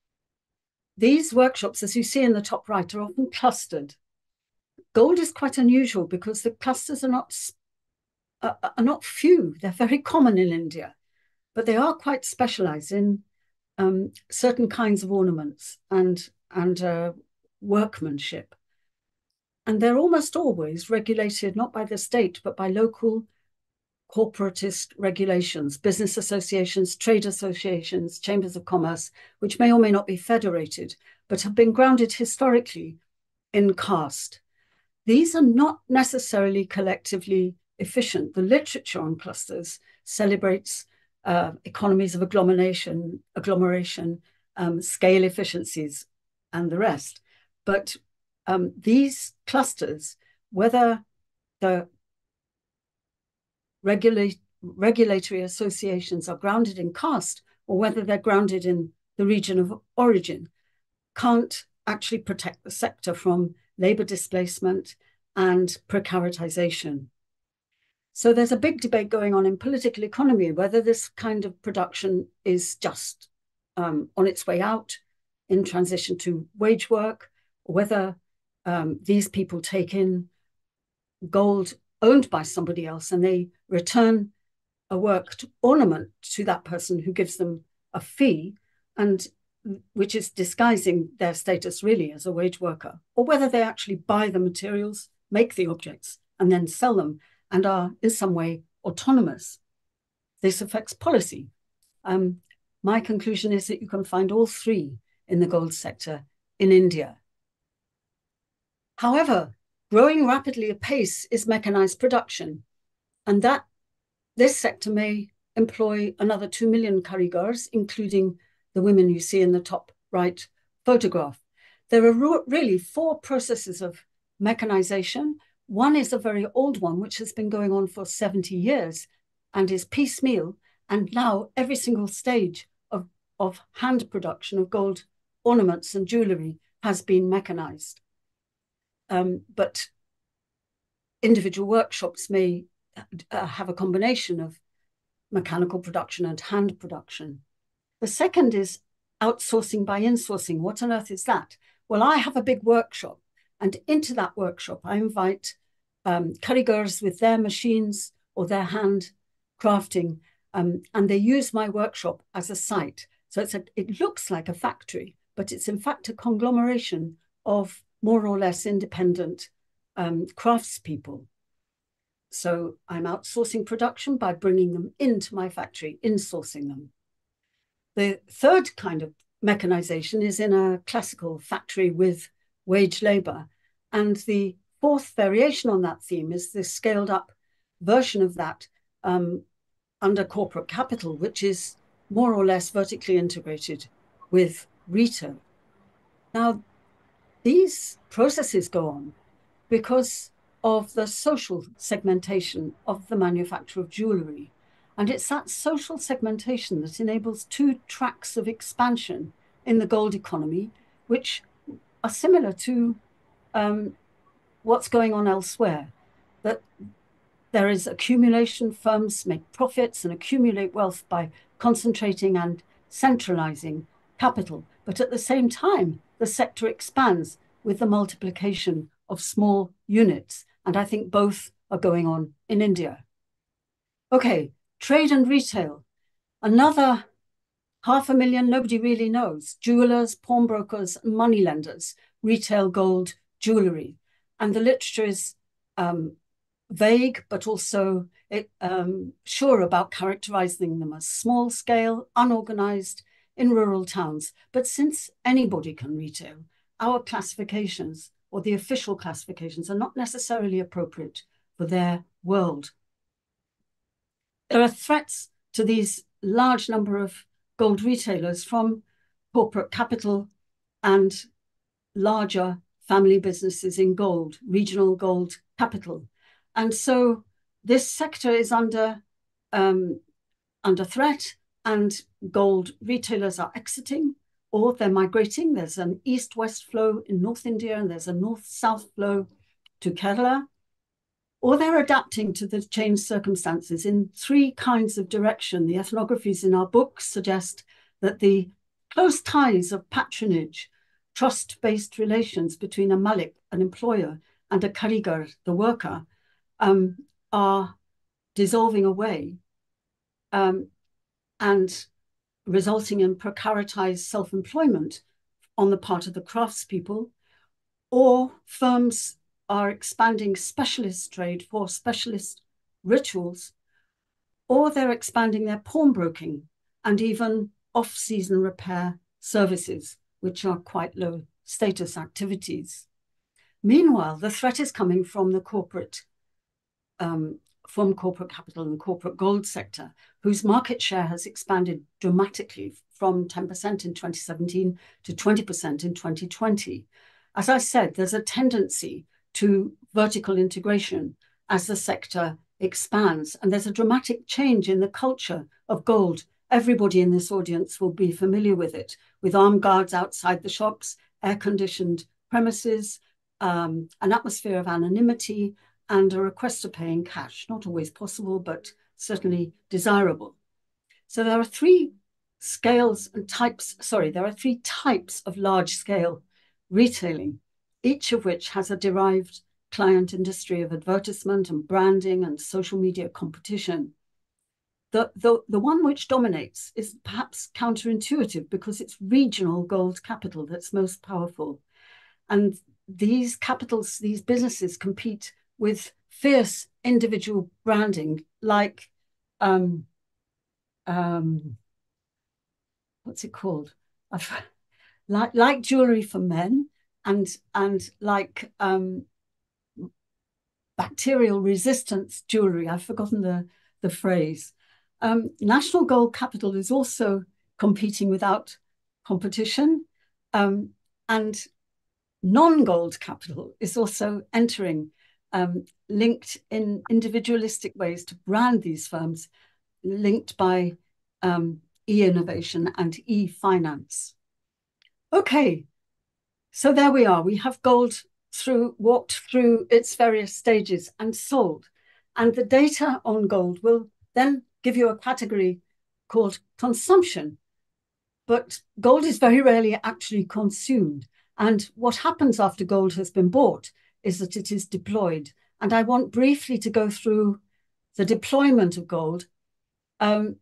These workshops, as you see in the top right, are often clustered. Gold is quite unusual because the clusters are not, uh, are not few. They're very common in India, but they are quite specialized in um, certain kinds of ornaments and, and uh, workmanship. And they're almost always regulated not by the state, but by local corporatist regulations, business associations, trade associations, chambers of commerce, which may or may not be federated, but have been grounded historically in caste. These are not necessarily collectively efficient. The literature on clusters celebrates uh, economies of agglomeration, agglomeration um, scale efficiencies, and the rest. But um, these clusters, whether the Regulate, regulatory associations are grounded in caste or whether they're grounded in the region of origin, can't actually protect the sector from labour displacement and precaritization. So there's a big debate going on in political economy whether this kind of production is just um, on its way out in transition to wage work, or whether um, these people take in gold owned by somebody else and they return a worked ornament to that person who gives them a fee, and which is disguising their status really as a wage worker, or whether they actually buy the materials, make the objects, and then sell them and are in some way autonomous. This affects policy. Um, my conclusion is that you can find all three in the gold sector in India. However, growing rapidly apace is mechanized production, and that this sector may employ another two million karigars, including the women you see in the top right photograph. There are really four processes of mechanization. One is a very old one, which has been going on for seventy years and is piecemeal, and now every single stage of, of hand production of gold ornaments and jewellery has been mechanized. Um, but individual workshops may uh, have a combination of mechanical production and hand production. The second is outsourcing by insourcing. What on earth is that? Well, I have a big workshop, and into that workshop, I invite um, karigars with their machines or their hand crafting, um, and they use my workshop as a site. So it's a, it looks like a factory, but it's in fact a conglomeration of more or less independent um, craftspeople. So I'm outsourcing production by bringing them into my factory, insourcing them. The third kind of mechanization is in a classical factory with wage labor. And the fourth variation on that theme is the scaled up version of that um, under corporate capital, which is more or less vertically integrated with retail. Now, these processes go on because of the social segmentation of the manufacture of jewellery. And it's that social segmentation that enables two tracks of expansion in the gold economy, which are similar to um, what's going on elsewhere. That there is accumulation, firms make profits and accumulate wealth by concentrating and centralizing capital. But at the same time, the sector expands with the multiplication of small units. And I think both are going on in India. Okay, trade and retail. Another half a million, nobody really knows. Jewelers, pawnbrokers, moneylenders retail gold jewellery. And the literature is um, vague, but also it, um, sure about characterizing them as small scale, unorganized in rural towns. But since anybody can retail, our classifications or the official classifications are not necessarily appropriate for their world. There are threats to these large number of gold retailers from corporate capital and larger family businesses in gold, regional gold capital. And so this sector is under, um, under threat, and gold retailers are exiting or they're migrating. There's an east-west flow in North India and there's a north-south flow to Kerala. Or they're adapting to the changed circumstances in three kinds of direction. The ethnographies in our book suggest that the close ties of patronage, trust-based relations between a malik, an employer, and a karigar, the worker, um, are dissolving away um, and resulting in precaritized self-employment on the part of the craftspeople, or firms are expanding specialist trade for specialist rituals, or they're expanding their pawnbroking and even off-season repair services, which are quite low status activities. Meanwhile, the threat is coming from the corporate, um, from corporate capital and corporate gold sector, whose market share has expanded dramatically from ten percent in twenty seventeen to twenty percent in twenty twenty. As I said, there's a tendency to vertical integration as the sector expands. And there's a dramatic change in the culture of gold. Everybody in this audience will be familiar with it, with armed guards outside the shops, air-conditioned premises, um, an atmosphere of anonymity, and a request to pay in cash. Not always possible, but certainly desirable. So there are three scales and types, sorry, there are three types of large-scale retailing, each of which has a derived client industry of advertisement and branding and social media competition. The, the, the one which dominates is perhaps counterintuitive because it's regional gold capital that's most powerful. And these capitals, these businesses compete with fierce individual branding like, um, um, what's it called? like, like jewelry for men, and and like um, bacterial resistance jewelry. I've forgotten the, the phrase. Um, national gold capital is also competing without competition, um, and non-gold capital is also entering, um, linked in individualistic ways to brand these firms, linked by um, e-innovation and e-finance. Okay. So there we are. We have gold through walked through its various stages and sold. And the data on gold will then give you a category called consumption. But gold is very rarely actually consumed. And what happens after gold has been bought is that it is deployed. And I want briefly to go through the deployment of gold um,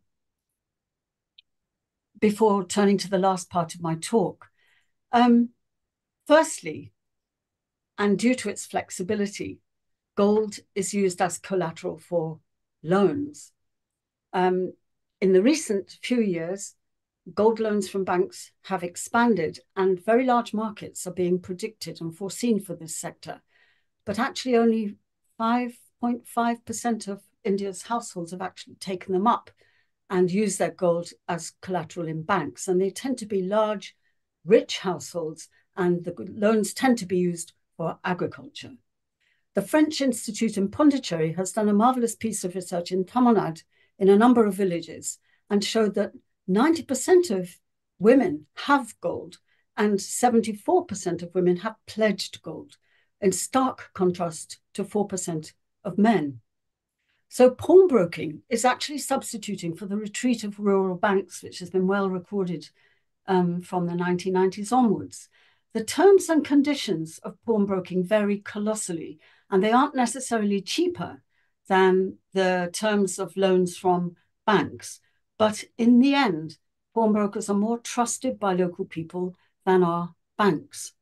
before turning to the last part of my talk. Um, Firstly, and due to its flexibility, gold is used as collateral for loans. Um, in the recent few years, gold loans from banks have expanded and very large markets are being predicted and foreseen for this sector. But actually only five point five percent of India's households have actually taken them up and used their gold as collateral in banks. And they tend to be large, rich households and the loans tend to be used for agriculture. The French Institute in Pondicherry has done a marvelous piece of research in Tamil Nadu in a number of villages and showed that ninety percent of women have gold and seventy-four percent of women have pledged gold, in stark contrast to four percent of men. So pawnbroking is actually substituting for the retreat of rural banks, which has been well recorded um, from the nineteen nineties onwards. The terms and conditions of pawnbroking vary colossally, and they aren't necessarily cheaper than the terms of loans from banks. But in the end, pawnbrokers are more trusted by local people than are banks.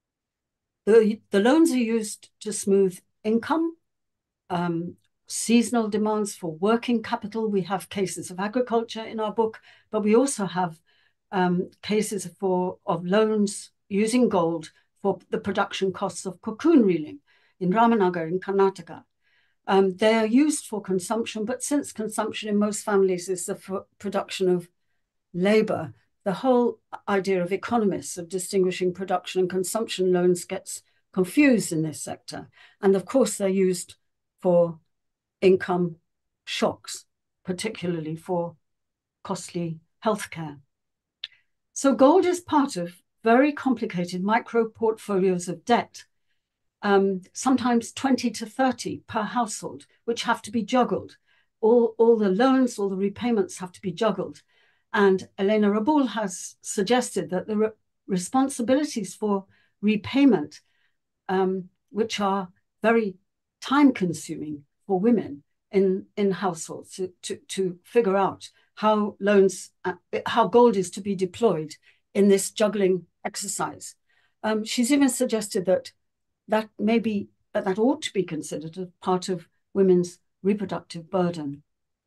The, the loans are used to smooth income, um, seasonal demands for working capital. We have cases of agriculture in our book, but we also have um, cases for, of loans using gold for the production costs of cocoon reeling in Ramanagar in Karnataka. Um, they are used for consumption, but since consumption in most families is the production of labor, the whole idea of economists of distinguishing production and consumption loans gets confused in this sector. And of course, they're used for income shocks, particularly for costly healthcare. So gold is part of very complicated micro portfolios of debt, um, sometimes twenty to thirty per household, which have to be juggled. All, all the loans, all the repayments have to be juggled. And Elena Raboul has suggested that the re responsibilities for repayment, um, which are very time-consuming for women in, in households to, to, to figure out how loans, uh, how gold is to be deployed in this juggling exercise. Um, she's even suggested that that maybe that, that ought to be considered as part of women's reproductive burden.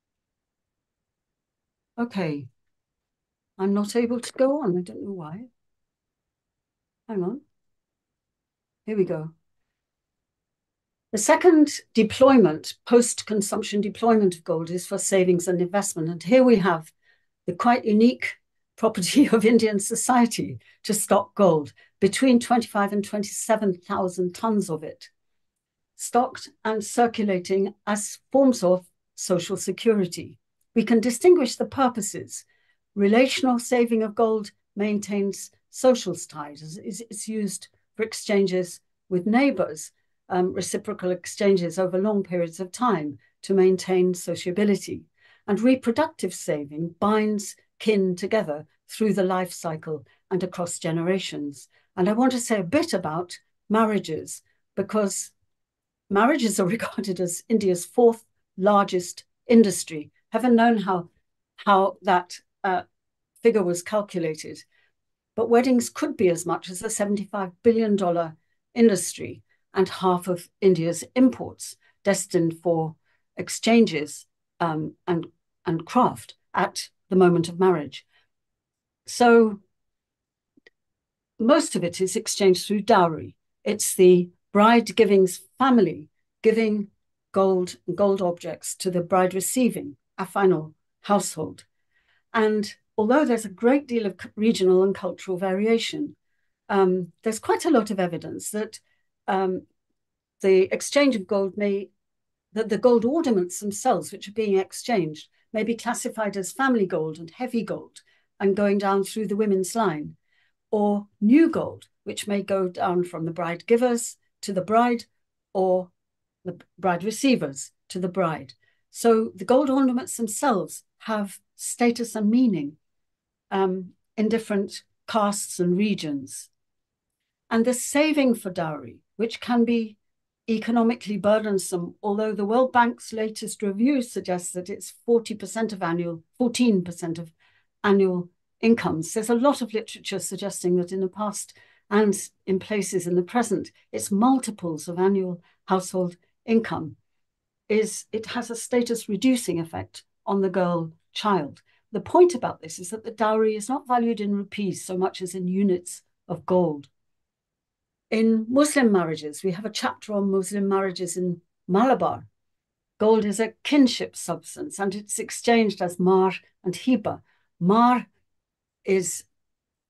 Okay, I'm not able to go on. I don't know why. Hang on. Here we go. The second deployment, post-consumption deployment of gold is for savings and investment. And here we have the quite unique property of Indian society to stock gold, between twenty-five and twenty-seven thousand tons of it, stocked and circulating as forms of social security. We can distinguish the purposes. Relational saving of gold maintains social ties. It's used for exchanges with neighbors, um, reciprocal exchanges over long periods of time to maintain sociability. And reproductive saving binds kin together through the life cycle and across generations. And I want to say a bit about marriages, because marriages are regarded as India's fourth largest industry. Heaven known how, how that uh, figure was calculated. But weddings could be as much as a seventy-five billion dollar industry, and half of India's imports destined for exchanges um, and, and craft at the moment of marriage. So most of it is exchanged through dowry. It's the bride giving's family giving gold, gold objects to the bride receiving, a final household. And although there's a great deal of regional and cultural variation, um, there's quite a lot of evidence that um, the exchange of gold may, that the gold ornaments themselves, which are being exchanged, may be classified as family gold and heavy gold and going down through the women's line, or new gold, which may go down from the bride givers to the bride or the bride receivers to the bride. So the gold ornaments themselves have status and meaning um, in different castes and regions. And the saving for dowry, which can be economically burdensome, although the World Bank's latest review suggests that it's forty percent of annual, fourteen percent of annual incomes. There's a lot of literature suggesting that in the past and in places in the present, it's multiples of annual household income. Is it has a status reducing effect on the girl child. The point about this is that the dowry is not valued in rupees so much as in units of gold. In Muslim marriages, we have a chapter on Muslim marriages in Malabar. Gold is a kinship substance and it's exchanged as mar and hiba. Mar is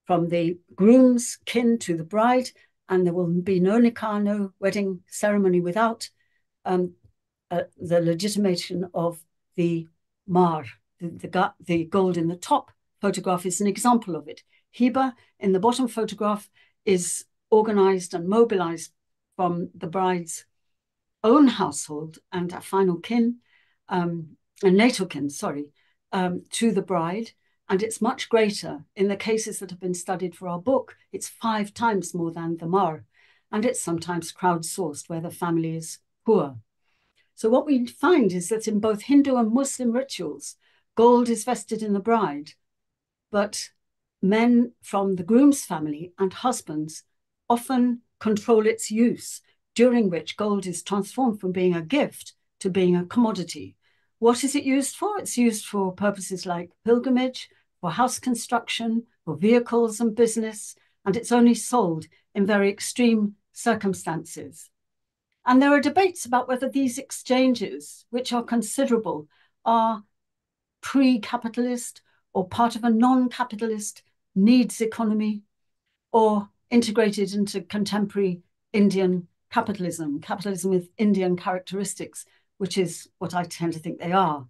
from the groom's kin to the bride, and there will be no nikah, no wedding ceremony without um, uh, the legitimation of the mar. The, the, the gold in the top photograph is an example of it. Hiba in the bottom photograph is organized and mobilized from the bride's own household and a final kin, um, a natal kin, sorry, um, to the bride. And it's much greater. In the cases that have been studied for our book, it's five times more than the mar. And it's sometimes crowdsourced where the family is poor. So what we find is that in both Hindu and Muslim rituals, gold is vested in the bride, but men from the groom's family and husbands often control its use, during which gold is transformed from being a gift to being a commodity. What is it used for? It's used for purposes like pilgrimage, for house construction, for vehicles and business, and it's only sold in very extreme circumstances. And there are debates about whether these exchanges, which are considerable, are pre-capitalist or part of a non-capitalist needs economy, or integrated into contemporary Indian capitalism, capitalism with Indian characteristics, which is what I tend to think they are.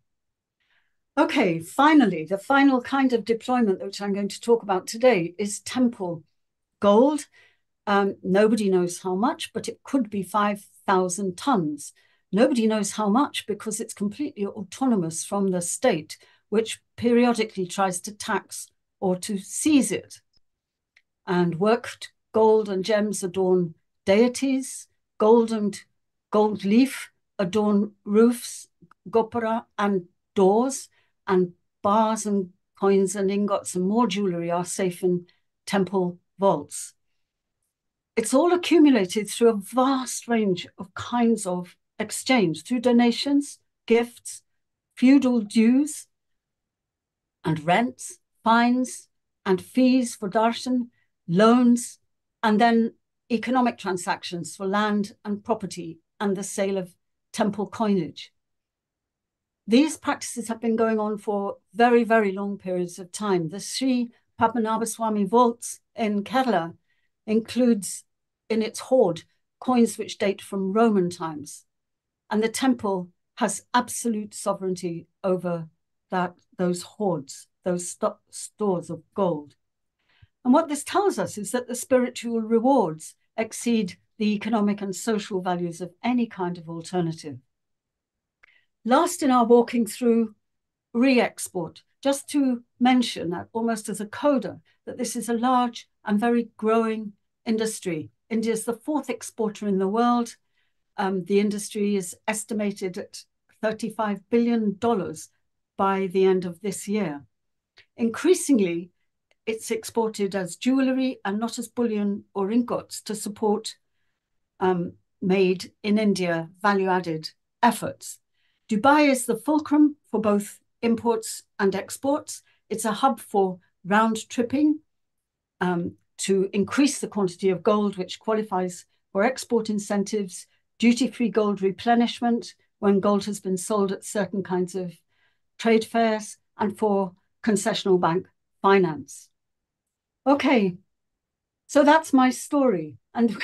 Okay, finally, the final kind of deployment which I'm going to talk about today is temple gold. Um, nobody knows how much, but it could be five thousand tons. Nobody knows how much because it's completely autonomous from the state, which periodically tries to tax or to seize it. And worked gold and gems adorn deities, gold and gold leaf adorn roofs, gopura and doors, and bars and coins and ingots and more jewelry are safe in temple vaults. It's all accumulated through a vast range of kinds of exchange, through donations, gifts, feudal dues, and rents, fines, and fees for darshan, loans, and then economic transactions for land and property and the sale of temple coinage. These practices have been going on for very, very long periods of time. The Sri Padmanabhaswamy vaults in Kerala includes in its hoard coins which date from Roman times. And the temple has absolute sovereignty over that, those hoards, those st stores of gold. And what this tells us is that the spiritual rewards exceed the economic and social values of any kind of alternative. Last in our walking through re-export, just to mention that almost as a coda, that this is a large and very growing industry. India is the fourth exporter in the world. Um, the industry is estimated at thirty-five billion dollars by the end of this year. Increasingly, it's exported as jewellery and not as bullion or ingots to support um, made in India value-added efforts. Dubai is the fulcrum for both imports and exports. It's a hub for round-tripping um, to increase the quantity of gold which qualifies for export incentives, duty-free gold replenishment when gold has been sold at certain kinds of trade fairs, and for concessional bank finance. Okay, so that's my story. And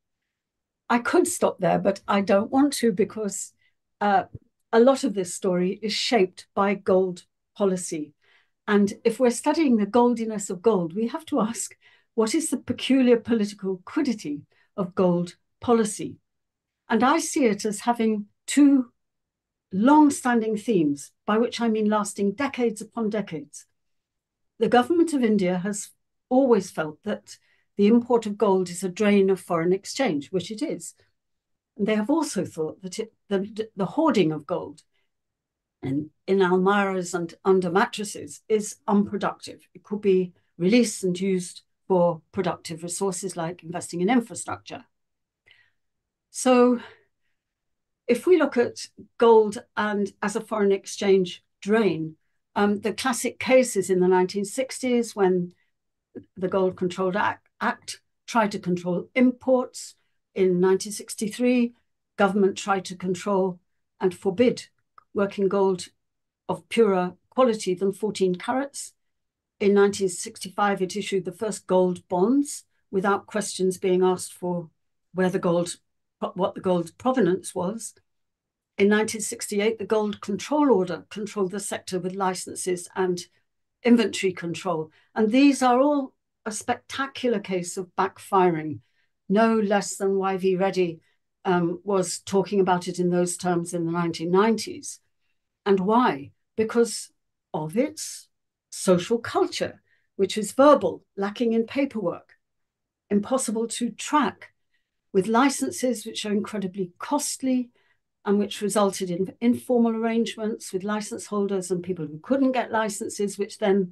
I could stop there, but I don't want to because uh, a lot of this story is shaped by gold policy. And if we're studying the goldiness of gold, we have to ask, what is the peculiar political quiddity of gold policy? And I see it as having two long-standing themes, by which I mean lasting decades upon decades. The government of India has always felt that the import of gold is a drain of foreign exchange, which it is. And they have also thought that it, the, the hoarding of gold in, in almirahs and under mattresses is unproductive. It could be released and used for productive resources like investing in infrastructure. So if we look at gold and as a foreign exchange drain, um, the classic case is in the nineteen sixties when the Gold Control Act, Act tried to control imports. In nineteen sixty-three, government tried to control and forbid working gold of purer quality than fourteen carats. in nineteen sixty-five, it issued the first gold bonds without questions being asked for where the gold, what the gold provenance was. In nineteen sixty-eight, the Gold Control Order controlled the sector with licenses and inventory control. And these are all a spectacular case of backfiring, no less than Y V Reddy um, was talking about it in those terms in the nineteen nineties. And why? Because of its social culture, which is verbal, lacking in paperwork, impossible to track, with licenses which are incredibly costly and which resulted in informal arrangements with license holders and people who couldn't get licenses, which then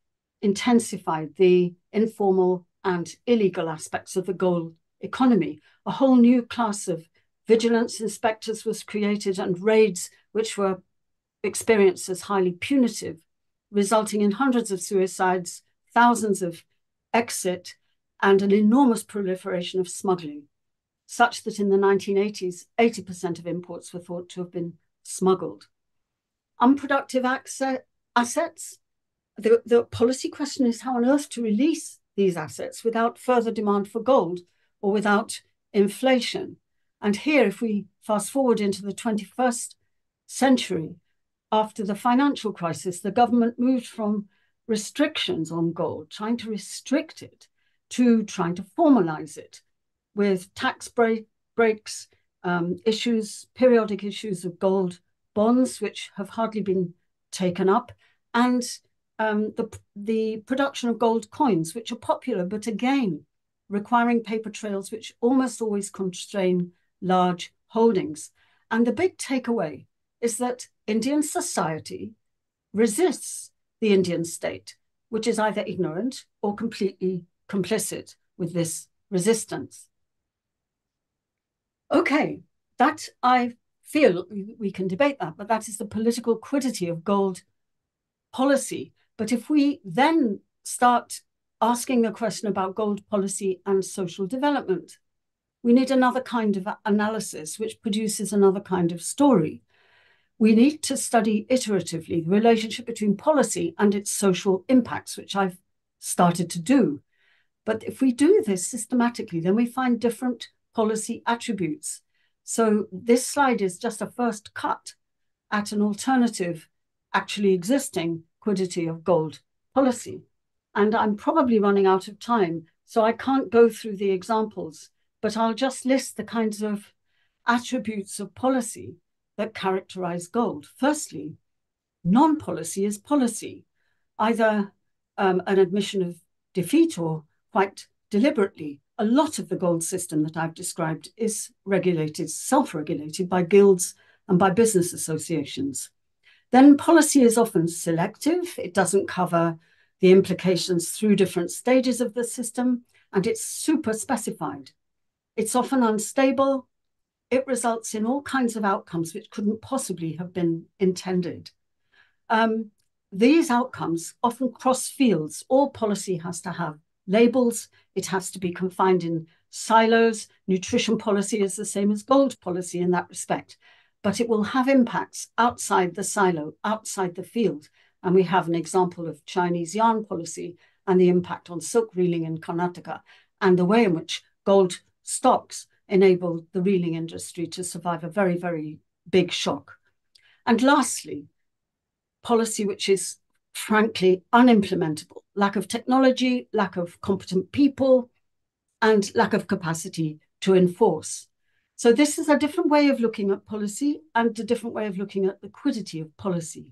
intensified the informal and illegal aspects of the gold economy. A whole new class of vigilance inspectors was created and raids which were experienced as highly punitive, resulting in hundreds of suicides, thousands of exit, and an enormous proliferation of smuggling, such that in the nineteen eighties, eighty percent of imports were thought to have been smuggled. Unproductive assets, the, the policy question is how on earth to release these assets without further demand for gold or without inflation. And here, if we fast forward into the twenty-first century, after the financial crisis, the government moved from restrictions on gold, trying to restrict it, to trying to formalize it with tax break, breaks, um, issues, periodic issues of gold bonds, which have hardly been taken up, and um, the, the production of gold coins, which are popular, but again, requiring paper trails, which almost always constrain large holdings. And the big takeaway is that Indian society resists the Indian state, which is either ignorant or completely complicit with this resistance. Okay, that I feel we can debate that, but that is the political quiddity of gold policy. But if we then start asking the question about gold policy and social development, we need another kind of analysis which produces another kind of story. We need to study iteratively the relationship between policy and its social impacts, which I've started to do. But if we do this systematically, then we find different policy attributes. So this slide is just a first cut at an alternative actually existing quiddity of gold policy. And I'm probably running out of time, so I can't go through the examples, but I'll just list the kinds of attributes of policy that characterize gold. Firstly, non-policy is policy, either um, an admission of defeat or quite deliberately. A lot of the gold system that I've described is regulated, self-regulated by guilds and by business associations. Then policy is often selective. It doesn't cover the implications through different stages of the system, and it's super specified. It's often unstable. It results in all kinds of outcomes which couldn't possibly have been intended. Um, these outcomes often cross fields. All policy has to have labels. It has to be confined in silos. Nutrition policy is the same as gold policy in that respect, but it will have impacts outside the silo, outside the field. And we have an example of Chinese yarn policy and the impact on silk reeling in Karnataka and the way in which gold stocks enabled the reeling industry to survive a very, very big shock. And lastly, policy which is frankly unimplementable, lack of technology, lack of competent people, and lack of capacity to enforce. So this is a different way of looking at policy and a different way of looking at the quiddity of policy.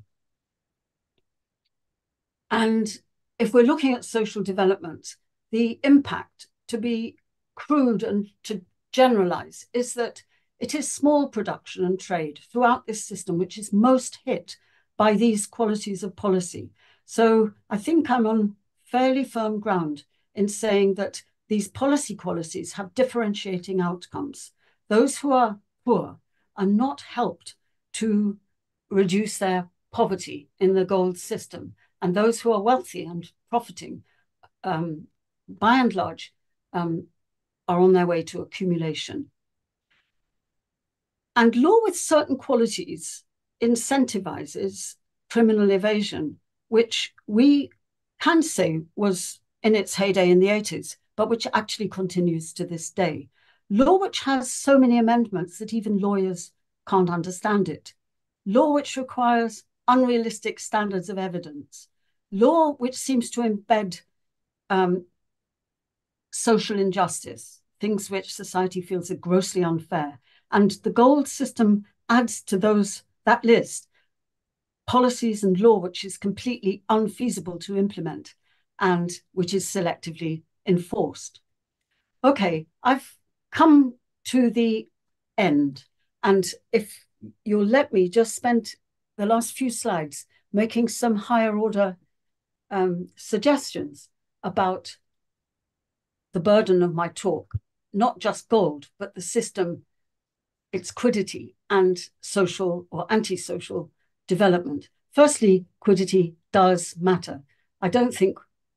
And if we're looking at social development, the impact, to be crude and to generalize, is that it is small production and trade throughout this system which is most hit by these qualities of policy. So I think I'm on fairly firm ground in saying that these policy qualities have differentiating outcomes. Those who are poor are not helped to reduce their poverty in the gold system. And those who are wealthy and profiting, um, by and large, um, are on their way to accumulation. And law with certain qualities incentivizes criminal evasion, which we can say was in its heyday in the eighties, but which actually continues to this day. Law which has so many amendments that even lawyers can't understand it. Law which requires unrealistic standards of evidence. Law which seems to embed um, social injustice, things which society feels are grossly unfair. And the gold system adds to those that list policies and law which is completely unfeasible to implement and which is selectively enforced. Okay, I've come to the end. And if you'll let me just spend the last few slides making some higher order um, suggestions about the burden of my talk, not just gold, but the system, its quiddity and social or anti-social development. Firstly, quiddity does matter. I don't think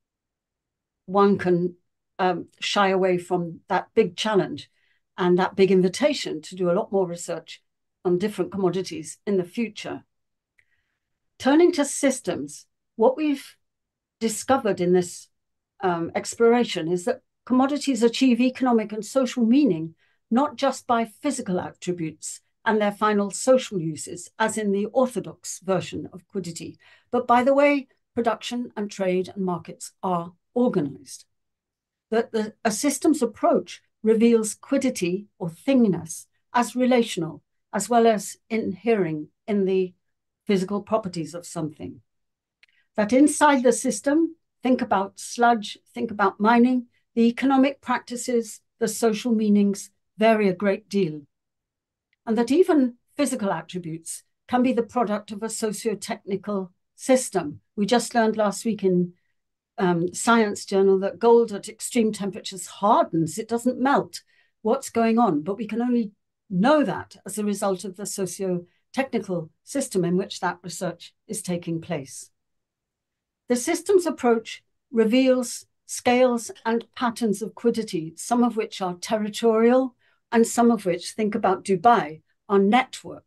one can um, shy away from that big challenge and that big invitation to do a lot more research on different commodities in the future. Turning to systems, what we've discovered in this um, exploration is that commodities achieve economic and social meaning, not just by physical attributes and their final social uses, as in the orthodox version of quiddity, but by the way production and trade and markets are organized. That the, a systems approach reveals quiddity or thingness as relational, as well as inhering in the physical properties of something. That inside the system, think about sludge, think about mining, the economic practices, the social meanings vary a great deal. And that even physical attributes can be the product of a socio-technical system. We just learned last week in um, Science Journal that gold at extreme temperatures hardens, it doesn't melt. What's going on? But we can only know that as a result of the socio-technical system in which that research is taking place. The systems approach reveals scales and patterns of quiddity, some of which are territorial and some of which, think about Dubey, are networked.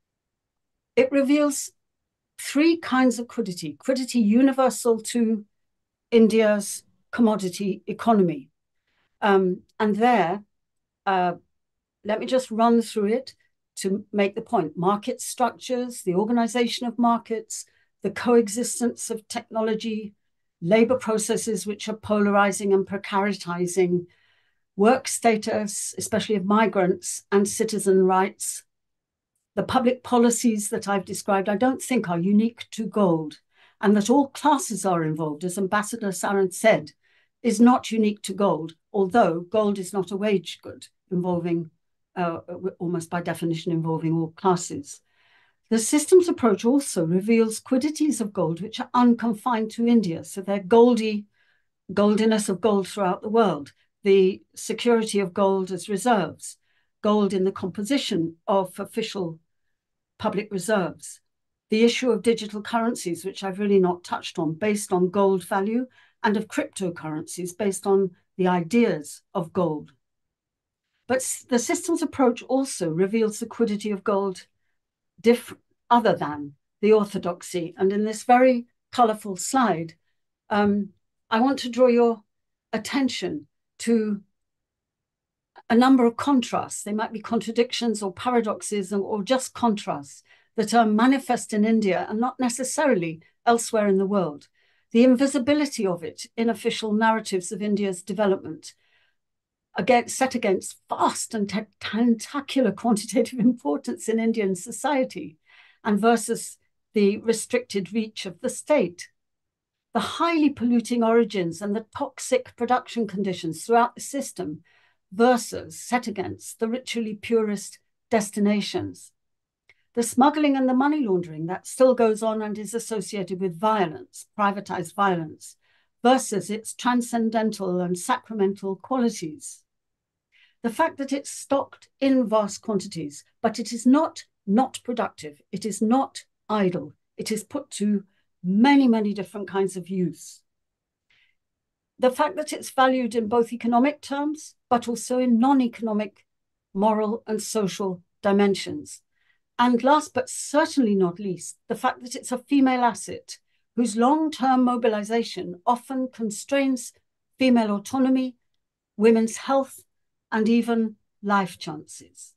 It reveals three kinds of quiddity, quiddity universal to India's commodity economy. Um, and there, uh, let me just run through it to make the point. Market structures, the organization of markets, the coexistence of technology, labor processes which are polarizing and precaritizing, work status, especially of migrants, and citizen rights. The public policies that I've described, I don't think are unique to gold, and that all classes are involved, as Ambassador Saran said, is not unique to gold, although gold is not a wage good, involving, uh, almost by definition, involving all classes. The systems approach also reveals quiddities of gold which are unconfined to India, so they're goldy, goldiness of gold throughout the world, the security of gold as reserves, gold in the composition of official public reserves, the issue of digital currencies, which I've really not touched on, based on gold value, and of cryptocurrencies based on the ideas of gold. But the systems approach also reveals the quiddity of gold different, other than the orthodoxy. And in this very colorful slide, um, I want to draw your attention to a number of contrasts. They might be contradictions or paradoxes or, or just contrasts that are manifest in India and not necessarily elsewhere in the world. The invisibility of it in official narratives of India's development, against, set against vast and tentacular quantitative importance in Indian society, and versus the restricted reach of the state. The highly polluting origins and the toxic production conditions throughout the system versus, set against, the ritually purist destinations. The smuggling and the money laundering that still goes on and is associated with violence, privatized violence, versus its transcendental and sacramental qualities. The fact that it's stocked in vast quantities, but it is not not productive, it is not idle, it is put to many, many different kinds of use. The fact that it's valued in both economic terms, but also in non-economic, moral and social dimensions. And last but certainly not least, the fact that it's a female asset whose long-term mobilization often constrains female autonomy, women's health, and even life chances.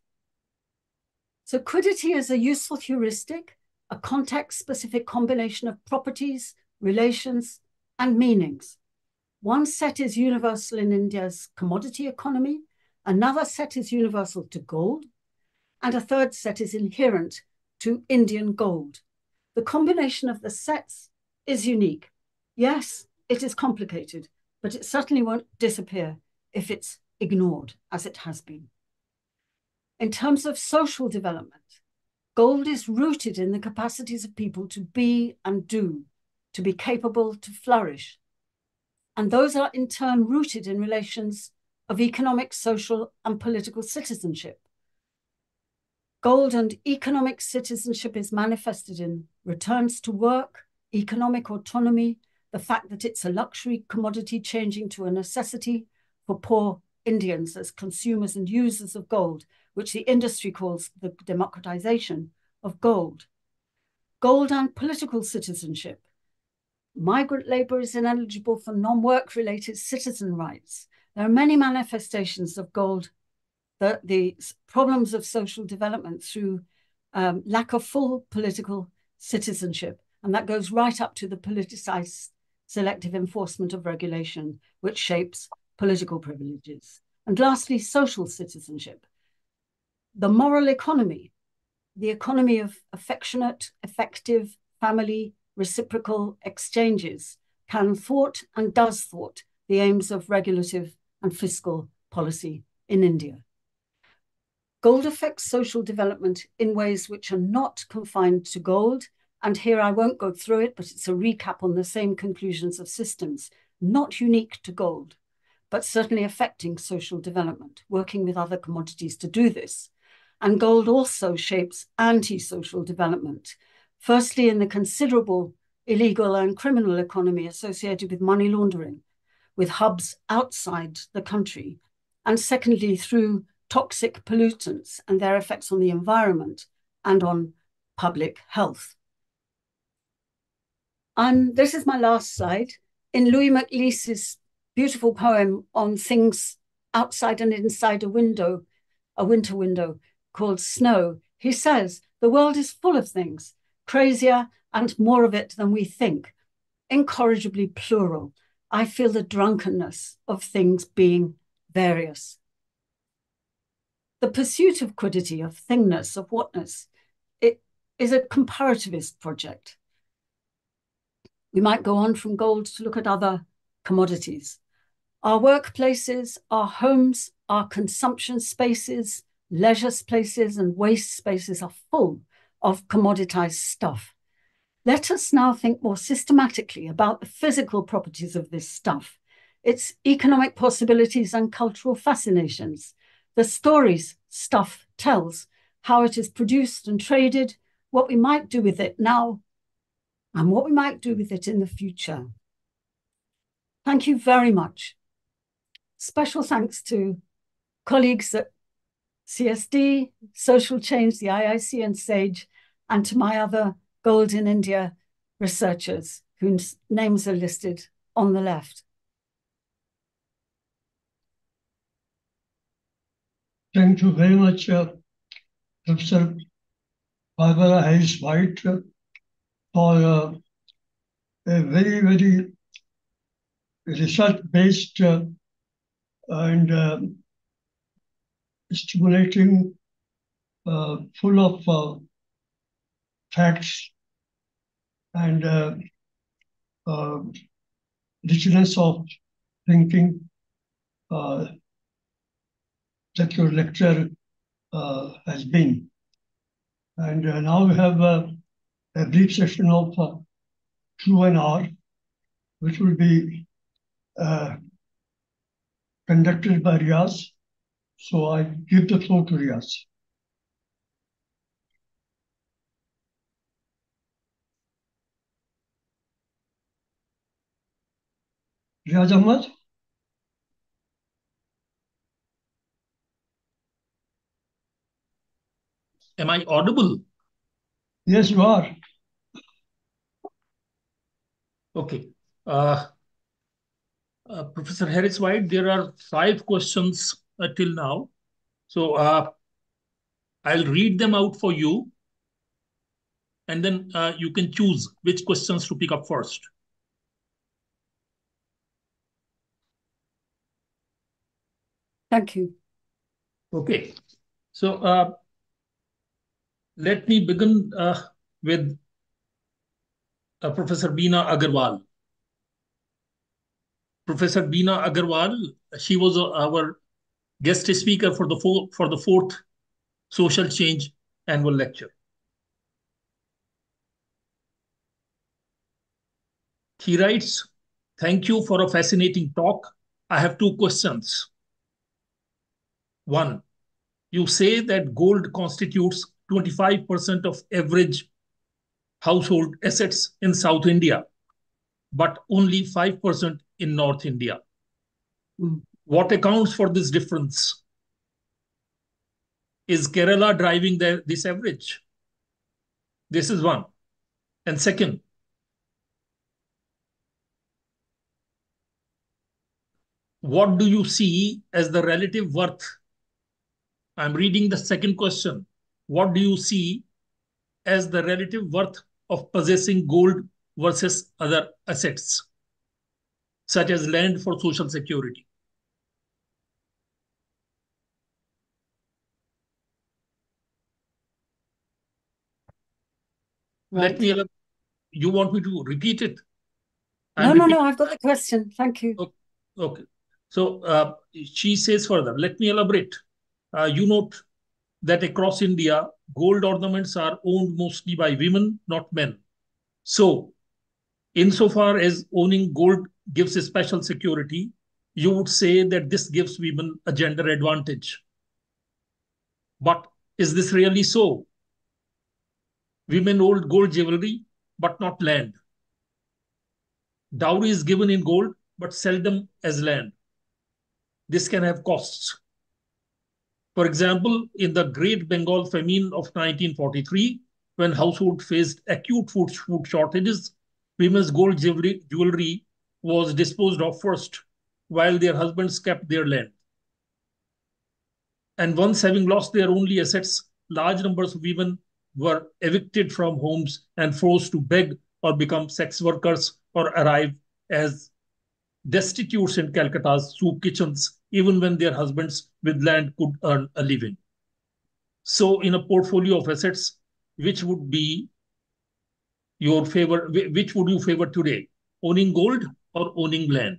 So quiddity is a useful heuristic, a context-specific combination of properties, relations, and meanings. One set is universal in India's commodity economy, another set is universal to gold, and a third set is inherent to Indian gold. The combination of the sets is unique. Yes, it is complicated, but it certainly won't disappear if it's ignored, as it has been. In terms of social development, gold is rooted in the capacities of people to be and do, to be capable to flourish. And those are in turn rooted in relations of economic, social, and political citizenship. Gold and economic citizenship is manifested in returns to work, economic autonomy, the fact that it's a luxury commodity changing to a necessity for poor Indians as consumers and users of gold, which the industry calls the democratization of gold. Gold and political citizenship. Migrant labor is ineligible for non-work related citizen rights. There are many manifestations of gold, the, the problems of social development through um, lack of full political citizenship. And that goes right up to the politicized selective enforcement of regulation, which shapes political privileges. And lastly, social citizenship. The moral economy, the economy of affectionate, effective, family, reciprocal exchanges, can thwart and does thwart the aims of regulative and fiscal policy in India. Gold affects social development in ways which are not confined to gold. And here I won't go through it, but it's a recap on the same conclusions of systems, not unique to gold, but certainly affecting social development, working with other commodities to do this. And gold also shapes anti-social development, firstly in the considerable illegal and criminal economy associated with money laundering, with hubs outside the country, and secondly through toxic pollutants and their effects on the environment and on public health. And this is my last slide. In Louis MacLeis's beautiful poem on things outside and inside a window, a winter window called Snow, he says, the world is full of things, crazier and more of it than we think, incorrigibly plural. I feel the drunkenness of things being various. The pursuit of quiddity, of thingness, of whatness, it is a comparativist project. We might go on from gold to look at other commodities. Our workplaces, our homes, our consumption spaces, leisure spaces, and waste spaces are full of commoditized stuff. Let us now think more systematically about the physical properties of this stuff, its economic possibilities and cultural fascinations, the stories stuff tells, how it is produced and traded, what we might do with it now, and what we might do with it in the future. Thank you very much. Special thanks to colleagues at C S D, Social Change, the I I C and SAGE, and to my other Gold in India researchers whose names are listed on the left. Thank you very much, uh, Professor Barbara Harris-White, uh, for uh, a very, very research-based uh, and uh, stimulating, uh, full of uh, facts and uh, uh, richness of thinking uh, that your lecture uh, has been. And uh, now we have uh, a brief session of uh, Q and R, which will be uh, conducted by Riaz. So I give the floor to Riaz. Riaz Ahmad? Am I audible? Yes, you are. Okay. Uh, uh, Professor Harris White, there are five questions uh, till now. So uh, I'll read them out for you, and then uh, you can choose which questions to pick up first. Thank you. Okay. So uh, let me begin uh, with uh, Professor Beena Agarwal. Professor Beena Agarwal, she was uh, our guest speaker for the, four, for the fourth Social Change annual lecture. He writes, "Thank you for a fascinating talk. I have two questions. One, you say that gold constitutes twenty-five percent of average household assets in South India, but only five percent in North India. Mm. What accounts for this difference? Is Kerala driving the, this average?" This is one. And second, what do you see as the relative worth? I'm reading the second question. What do you see as the relative worth of possessing gold versus other assets, such as land for social security? Right. Let me, you want me to repeat it? No, I'm no, repeating. no, I've got the question. Thank you. Okay. Okay. So uh, she says further, let me elaborate. Uh, you note that across India, gold ornaments are owned mostly by women, not men. So, insofar as owning gold gives a special security, you would say that this gives women a gender advantage. But is this really so? Women own gold jewelry, but not land. Dowry is given in gold, but seldom as land. This can have costs. For example, in the Great Bengal famine of nineteen forty-three, when households faced acute food, food shortages, women's gold jewelry, jewelry was disposed of first, while their husbands kept their land. And once having lost their only assets, large numbers of women were evicted from homes and forced to beg or become sex workers or arrive as destitutes in Calcutta's soup kitchens, even when their husbands with land could earn a living. So, in a portfolio of assets, which would be your favor? Which would you favor today? Owning gold or owning land?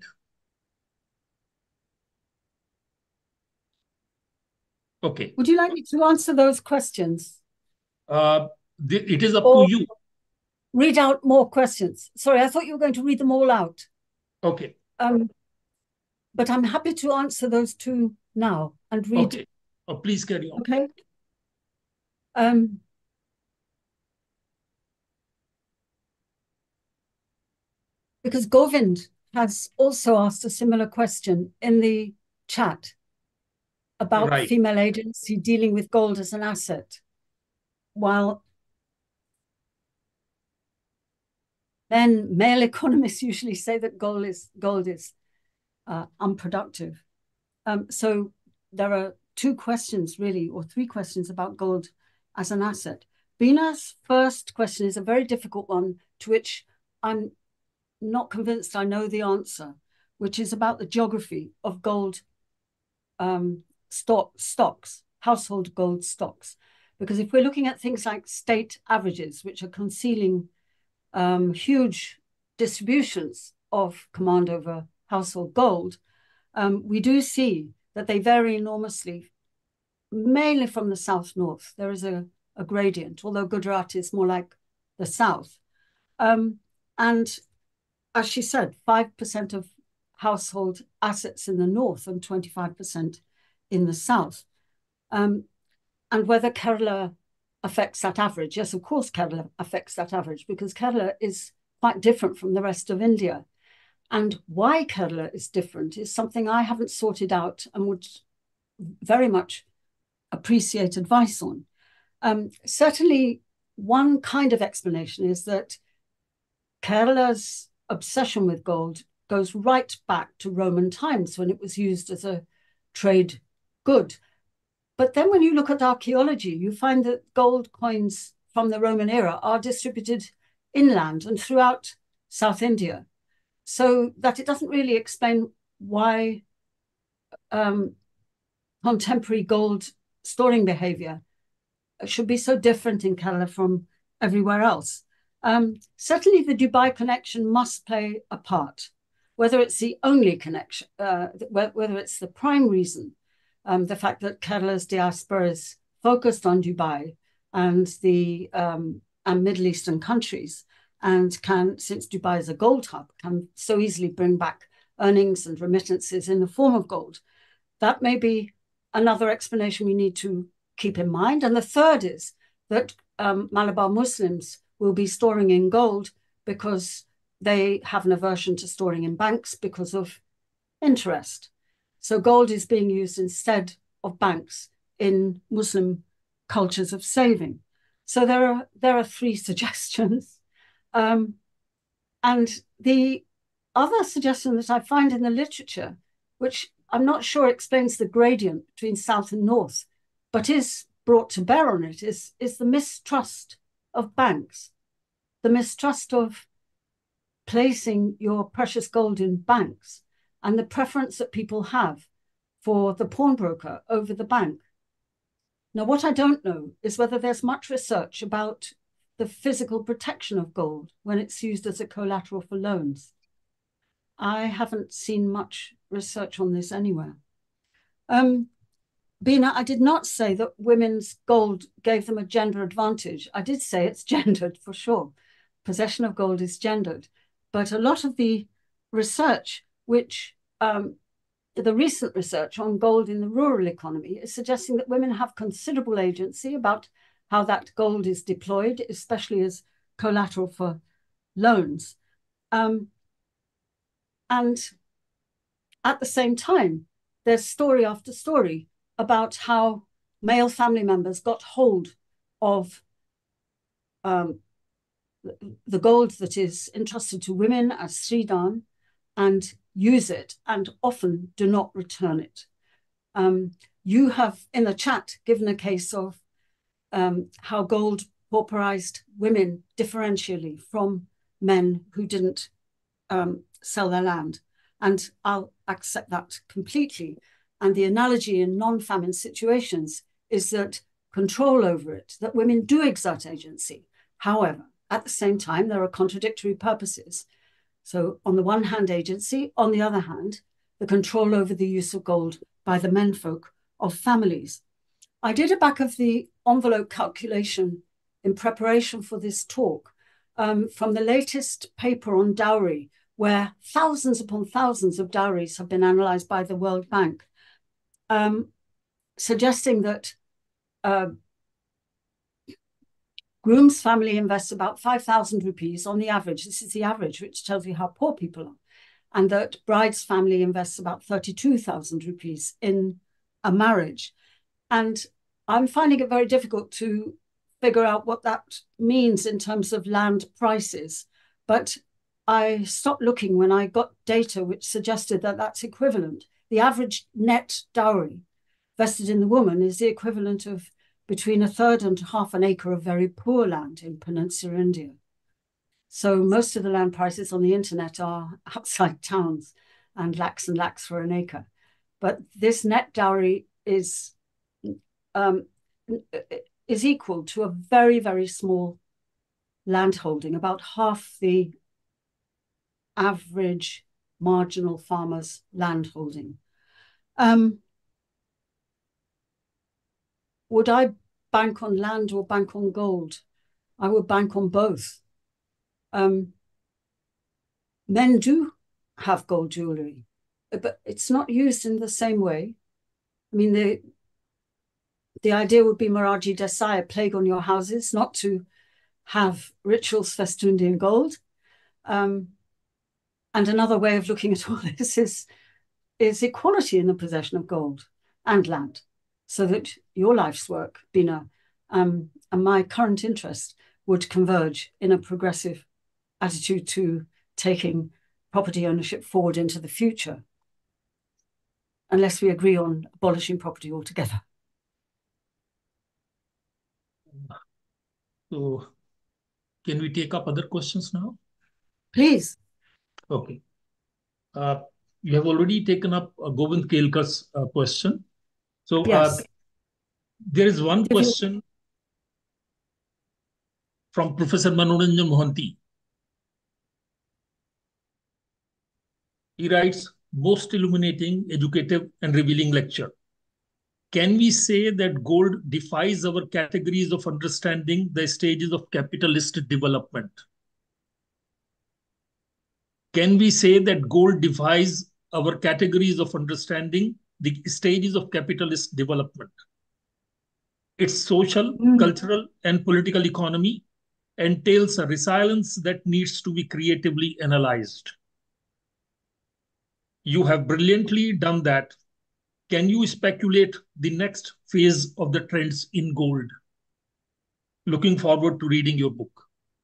Okay. Would you like me to answer those questions? Uh, it is up or to you. Read out more questions. Sorry, I thought you were going to read them all out. Okay. Um, but I'm happy to answer those two now and read. Okay. Oh, please carry on. Okay. Um, because Govind has also asked a similar question in the chat about Right. female agency dealing with gold as an asset, while then male economists usually say that gold is gold is uh, unproductive. Um, so there are two questions really, or three questions about gold as an asset. Beena's first question is a very difficult one, to which I'm not convinced I know the answer, which is about the geography of gold um, stock, stocks, household gold stocks. Because if we're looking at things like state averages, which are concealing um, huge distributions of command over household gold, um, we do see that they vary enormously, mainly from the south-north. There is a, a gradient, although Gujarat is more like the south. Um, and as she said, five percent of household assets in the north and twenty-five percent in the south. Um, and whether Kerala affects that average. Yes, of course, Kerala affects that average, because Kerala is quite different from the rest of India. And why Kerala is different is something I haven't sorted out and would very much appreciate advice on. Um, certainly, one kind of explanation is that Kerala's obsession with gold goes right back to Roman times when it was used as a trade good. But then when you look at archaeology, you find that gold coins from the Roman era are distributed inland and throughout South India, so that it doesn't really explain why um, contemporary gold storing behavior should be so different in Kerala from everywhere else. Um, certainly the Dubai connection must play a part, whether it's the only connection, uh, whether it's the prime reason, um, the fact that Kerala's diaspora is focused on Dubai and the um, and Middle Eastern countries, and can, since Dubai is a gold hub, can so easily bring back earnings and remittances in the form of gold. That may be another explanation we need to keep in mind. And the third is that um, Malabar Muslims will be storing in gold because they have an aversion to storing in banks because of interest. So gold is being used instead of banks in Muslim cultures of saving. So there are, there are three suggestions. Um, and the other suggestion that I find in the literature, which I'm not sure explains the gradient between South and North, but is brought to bear on it, is, is the mistrust of banks, the mistrust of placing your precious gold in banks, and the preference that people have for the pawnbroker over the bank. Now, what I don't know is whether there's much research about the physical protection of gold when it's used as a collateral for loans. I haven't seen much research on this anywhere. Um, Bina, I did not say that women's gold gave them a gender advantage. I did say it's gendered for sure. Possession of gold is gendered. But a lot of the research, which um, the recent research on gold in the rural economy is suggesting that women have considerable agency about how that gold is deployed, especially as collateral for loans. Um, and at the same time, there's story after story about how male family members got hold of um, the gold that is entrusted to women as sridan and use it and often do not return it. Um, you have in the chat given a case of um, how gold pauperized women differentially from men who didn't um, sell their land. And I'll accept that completely. And the analogy in non-famine situations is that control over it, that women do exert agency. However, at the same time, there are contradictory purposes. So on the one hand, agency, on the other hand, the control over the use of gold by the menfolk of families. I did a back of the envelope calculation in preparation for this talk um, from the latest paper on dowry, where thousands upon thousands of dowries have been analyzed by the World Bank, um, suggesting that uh, groom's family invests about five thousand rupees on the average. This is the average, which tells you how poor people are. And that bride's family invests about thirty-two thousand rupees in a marriage. And I'm finding it very difficult to figure out what that means in terms of land prices. But I stopped looking when I got data which suggested that that's equivalent. The average net dowry vested in the woman is the equivalent of between a third and half an acre of very poor land in Peninsular India. So most of the land prices on the internet are outside towns and lakhs and lakhs for an acre. But this net dowry is, um, is equal to a very, very small landholding, about half the average marginal farmer's landholding. Um, would I bank on land or bank on gold? I would bank on both. Um, men do have gold jewelry, but it's not used in the same way. I mean, the, the idea would be Moraji Desai, a plague on your houses, not to have rituals festooned in gold. Um, and another way of looking at all this is, is equality in the possession of gold and land, so that your life's work, Bina, um, and my current interest would converge in a progressive attitude to taking property ownership forward into the future, unless we agree on abolishing property altogether. So, can we take up other questions now? Please. Okay. Uh, you have already taken up uh, Govind Kelkar's uh, question. So, Yes. uh, there is one If you- question from Professor Manoranjan Mohanty. He writes, most illuminating, educative, and revealing lecture. Can we say that gold defies our categories of understanding the stages of capitalist development? Can we say that gold defies our categories of understanding the stages of capitalist development? Its social, Mm. cultural, and political economy entails a resilience that needs to be creatively analyzed. You have brilliantly done that. Can you speculate the next phase of the trends in gold? Looking forward to reading your book.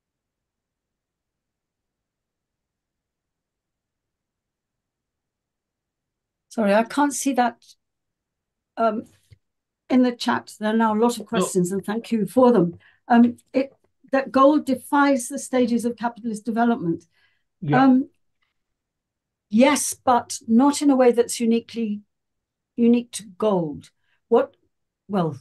Sorry, I can't see that um, in the chat. There are now a lot of questions, no. and thank you for them. Um, it, that gold defies the stages of capitalist development. Yeah. Um, yes, but not in a way that's uniquely unique to gold. What, well,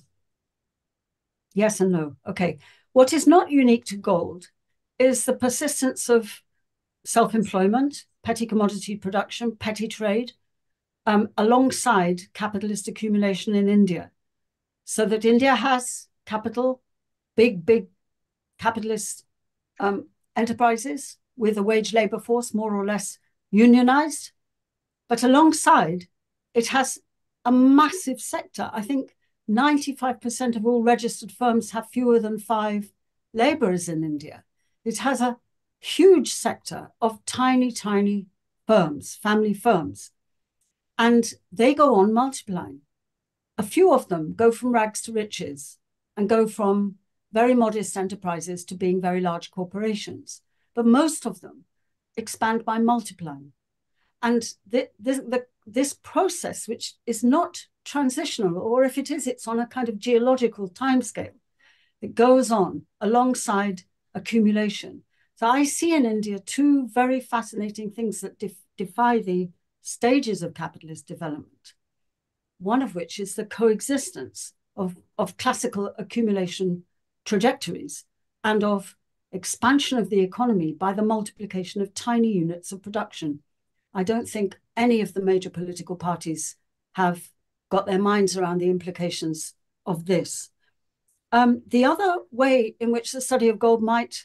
yes and no. Okay. What is not unique to gold is the persistence of self-employment, petty commodity production, petty trade, um, alongside capitalist accumulation in India. So that India has capital, big, big capitalist um, enterprises with a wage labor force more or less unionized. But alongside, it has a massive sector. I think ninety-five percent of all registered firms have fewer than five laborers in India. It has a huge sector of tiny, tiny firms, family firms. And they go on multiplying. A few of them go from rags to riches and go from very modest enterprises to being very large corporations. But most of them expand by multiplying. And the, the, the, this process, which is not transitional, or if it is, it's on a kind of geological timescale, it goes on alongside accumulation. So I see in India two very fascinating things that def defy the stages of capitalist development. One of which is the coexistence of, of classical accumulation trajectories and of expansion of the economy by the multiplication of tiny units of production. I don't think any of the major political parties have got their minds around the implications of this. Um, the other way in which the study of gold might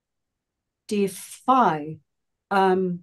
defy um,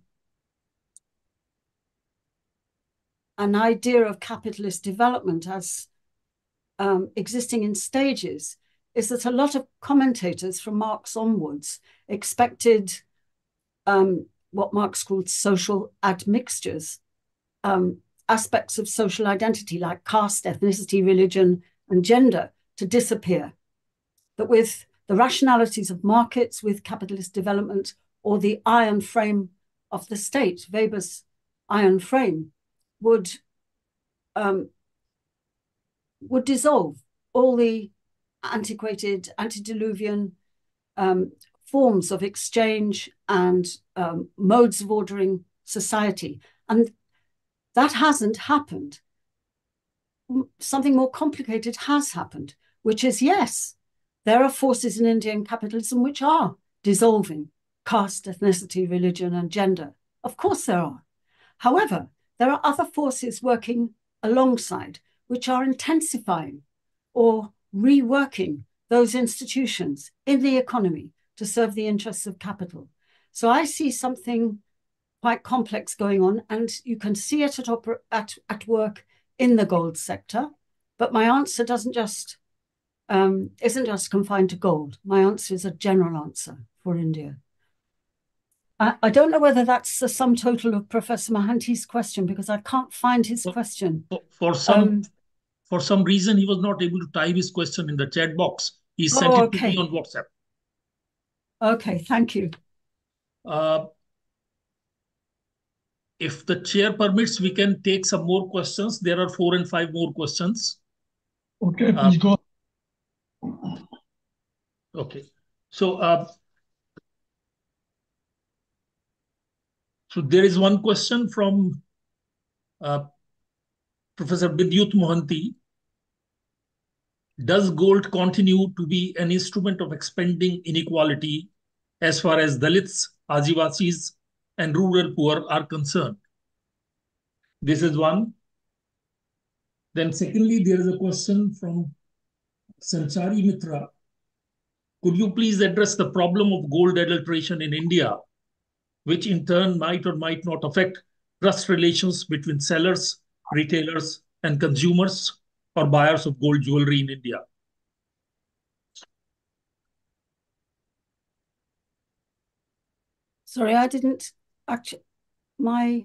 an idea of capitalist development as um, existing in stages is that a lot of commentators from Marx onwards expected um, what Marx called social admixtures, um, aspects of social identity like caste, ethnicity, religion, and gender to disappear. That with the rationalities of markets, with capitalist development, or the iron frame of the state, Weber's iron frame, would, um, would dissolve all the antiquated, antediluvian um, forms of exchange and um, modes of ordering society. And that hasn't happened. Something more complicated has happened, which is, yes, there are forces in Indian capitalism which are dissolving caste, ethnicity, religion, and gender. Of course there are. However, there are other forces working alongside which are intensifying or reworking those institutions in the economy to serve the interests of capital. So I see something quite complex going on, and you can see it at, at, at work in the gold sector. But my answer doesn't just, um, isn't just confined to gold. My answer is a general answer for India. I, I don't know whether that's the sum total of Professor Mohanty's question, because I can't find his for, question. For, for some um, for some reason, he was not able to type his question in the chat box. He oh, sent it okay. to me on WhatsApp. Okay, thank you. Uh, if the chair permits, we can take some more questions. There are four and five more questions. Okay, Uh, please go. okay. So, uh, so there is one question from uh, Professor Bidyut Mohanty. Does gold continue to be an instrument of expanding inequality as far as Dalits, Adivasis, and rural poor are concerned? This is one. Then secondly, there is a question from Sanchari Mitra. Could you please address the problem of gold adulteration in India, which in turn might or might not affect trust relations between sellers, retailers, and consumers or buyers of gold jewelry in India? Sorry, I didn't actually, my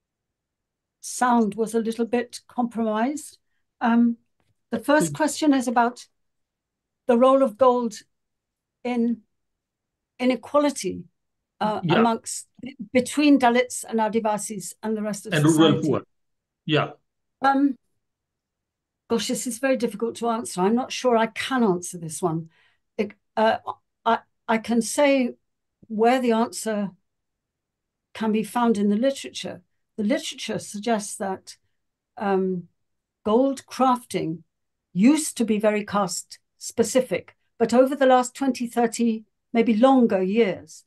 sound was a little bit compromised. Um, the first So, question is about the role of gold in inequality uh, yeah, amongst between Dalits and Adivasis and the rest of and rural society. poor. Yeah. Um, gosh, this is very difficult to answer. I'm not sure I can answer this one. It, uh, I I can say where the answer can be found in the literature. The literature suggests that um, gold crafting used to be very caste specific, but over the last twenty, thirty, maybe longer years,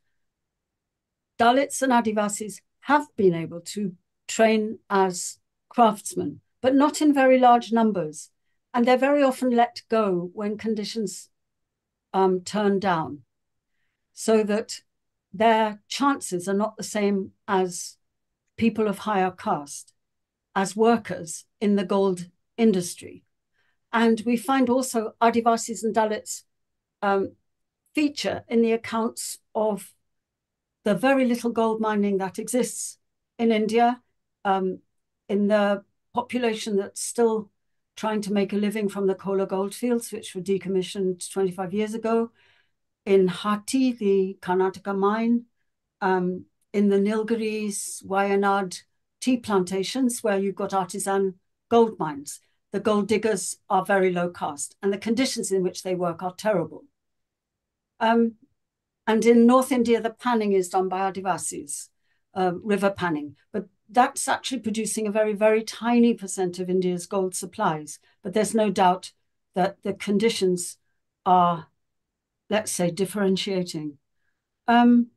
Dalits and Adivasis have been able to train as craftsmen, but not in very large numbers. And they're very often let go when conditions um, turn down, so that their chances are not the same as people of higher caste, as workers in the gold industry. And we find also Adivasis and Dalits um, feature in the accounts of the very little gold mining that exists in India, um, in the population that's still trying to make a living from the Kola goldfields, which were decommissioned twenty-five years ago, in Hati, the Karnataka mine, um, in the Nilgiris, Wayanad tea plantations, where you've got artisan gold mines. The gold diggers are very low caste, and the conditions in which they work are terrible. Um, and in North India, the panning is done by Adivasis, uh, river panning. But that's actually producing a very, very tiny percent of India's gold supplies. But there's no doubt that the conditions are, let's say, differentiating. Um,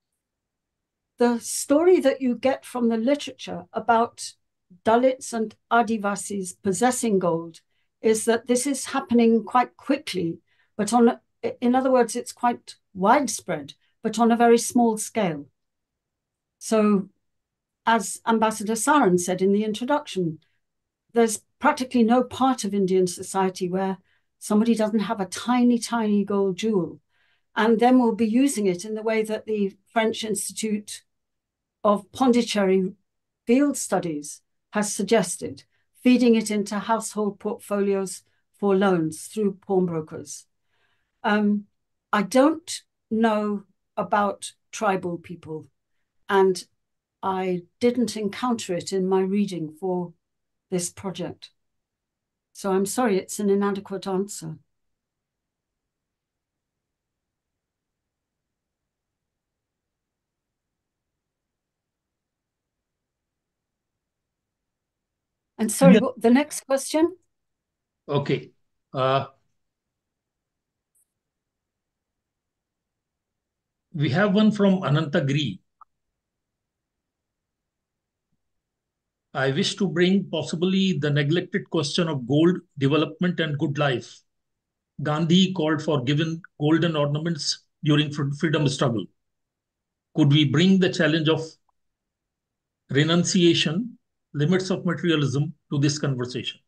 the story that you get from the literature about Dalits and Adivasis possessing gold is that this is happening quite quickly, but on, in other words, it's quite widespread, but on a very small scale. So, as Ambassador Saran said in the introduction, there's practically no part of Indian society where somebody doesn't have a tiny, tiny gold jewel, and then will be using it in the way that the French Institute of Pondicherry Field Studies has suggested, feeding it into household portfolios for loans through pawnbrokers. Um, I don't know about tribal people, and I didn't encounter it in my reading for this project. So I'm sorry, it's an inadequate answer. And sorry, Yeah. what, the next question? Okay. Uh, we have one from Anantagiri. I wish to bring possibly the neglected question of gold, development, and good life. Gandhi called for giving golden ornaments during freedom struggle. Could we bring the challenge of renunciation, limits of materialism to this conversation?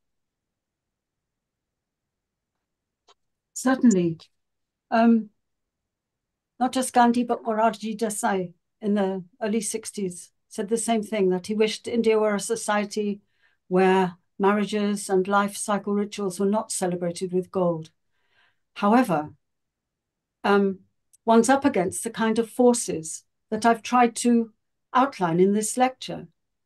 Certainly. Um, not just Gandhi, but Morarji Desai in the early sixties said the same thing, that he wished India were a society where marriages and life cycle rituals were not celebrated with gold. However, um, one's up against the kind of forces that I've tried to outline in this lecture.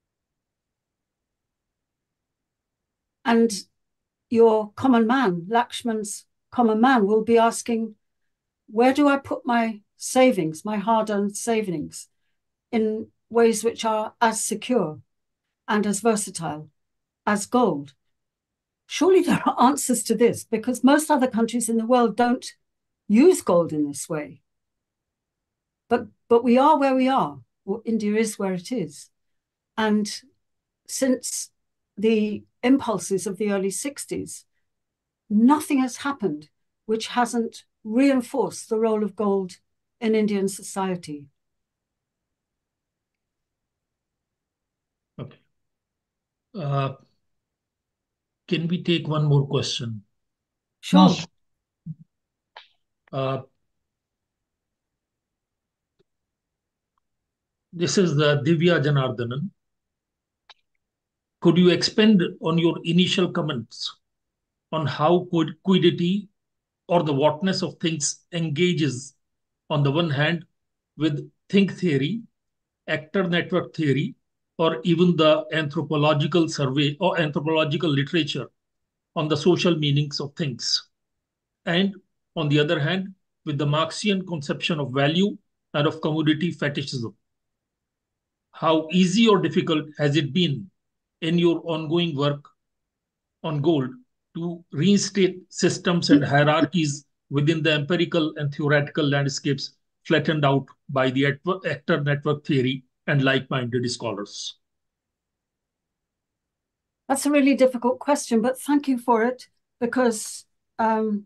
And your common man, Lakshman's common man, will be asking, where do I put my savings, my hard-earned savings, in ways which are as secure and as versatile as gold? Surely there are answers to this, because most other countries in the world don't use gold in this way. But, but we are where we are, or India is where it is. And since the impulses of the early sixties, nothing has happened which hasn't reinforced the role of gold in Indian society. Okay. Uh, can we take one more question? Sure. Yes. Uh, this is the Divya Janardhanan. Could you expand on your initial comments on how quiddity or the whatness of things engages on the one hand with think theory, actor network theory, or even the anthropological survey or anthropological literature on the social meanings of things, and on the other hand with the Marxian conception of value and of commodity fetishism? How easy or difficult has it been in your ongoing work on gold to reinstate systems and hierarchies within the empirical and theoretical landscapes flattened out by the actor network theory and like-minded scholars? That's a really difficult question, but thank you for it, because um,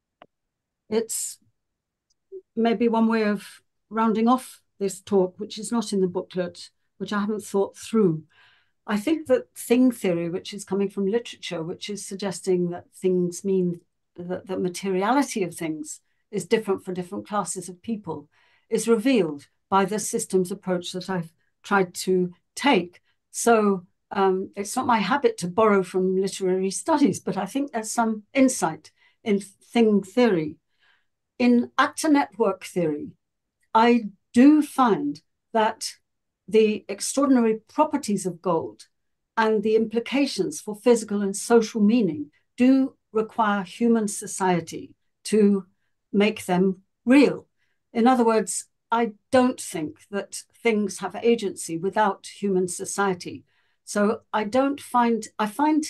it's maybe one way of rounding off this talk, which is not in the booklet, which I haven't thought through. I think that thing theory, which is coming from literature, which is suggesting that things mean that the materiality of things is different for different classes of people, is revealed by the systems approach that I've tried to take. So um, it's not my habit to borrow from literary studies, but I think there's some insight in thing theory. In actor network theory, I do find that the extraordinary properties of gold and the implications for physical and social meaning do require human society to make them real. In other words, I don't think that things have agency without human society. So I don't find, I find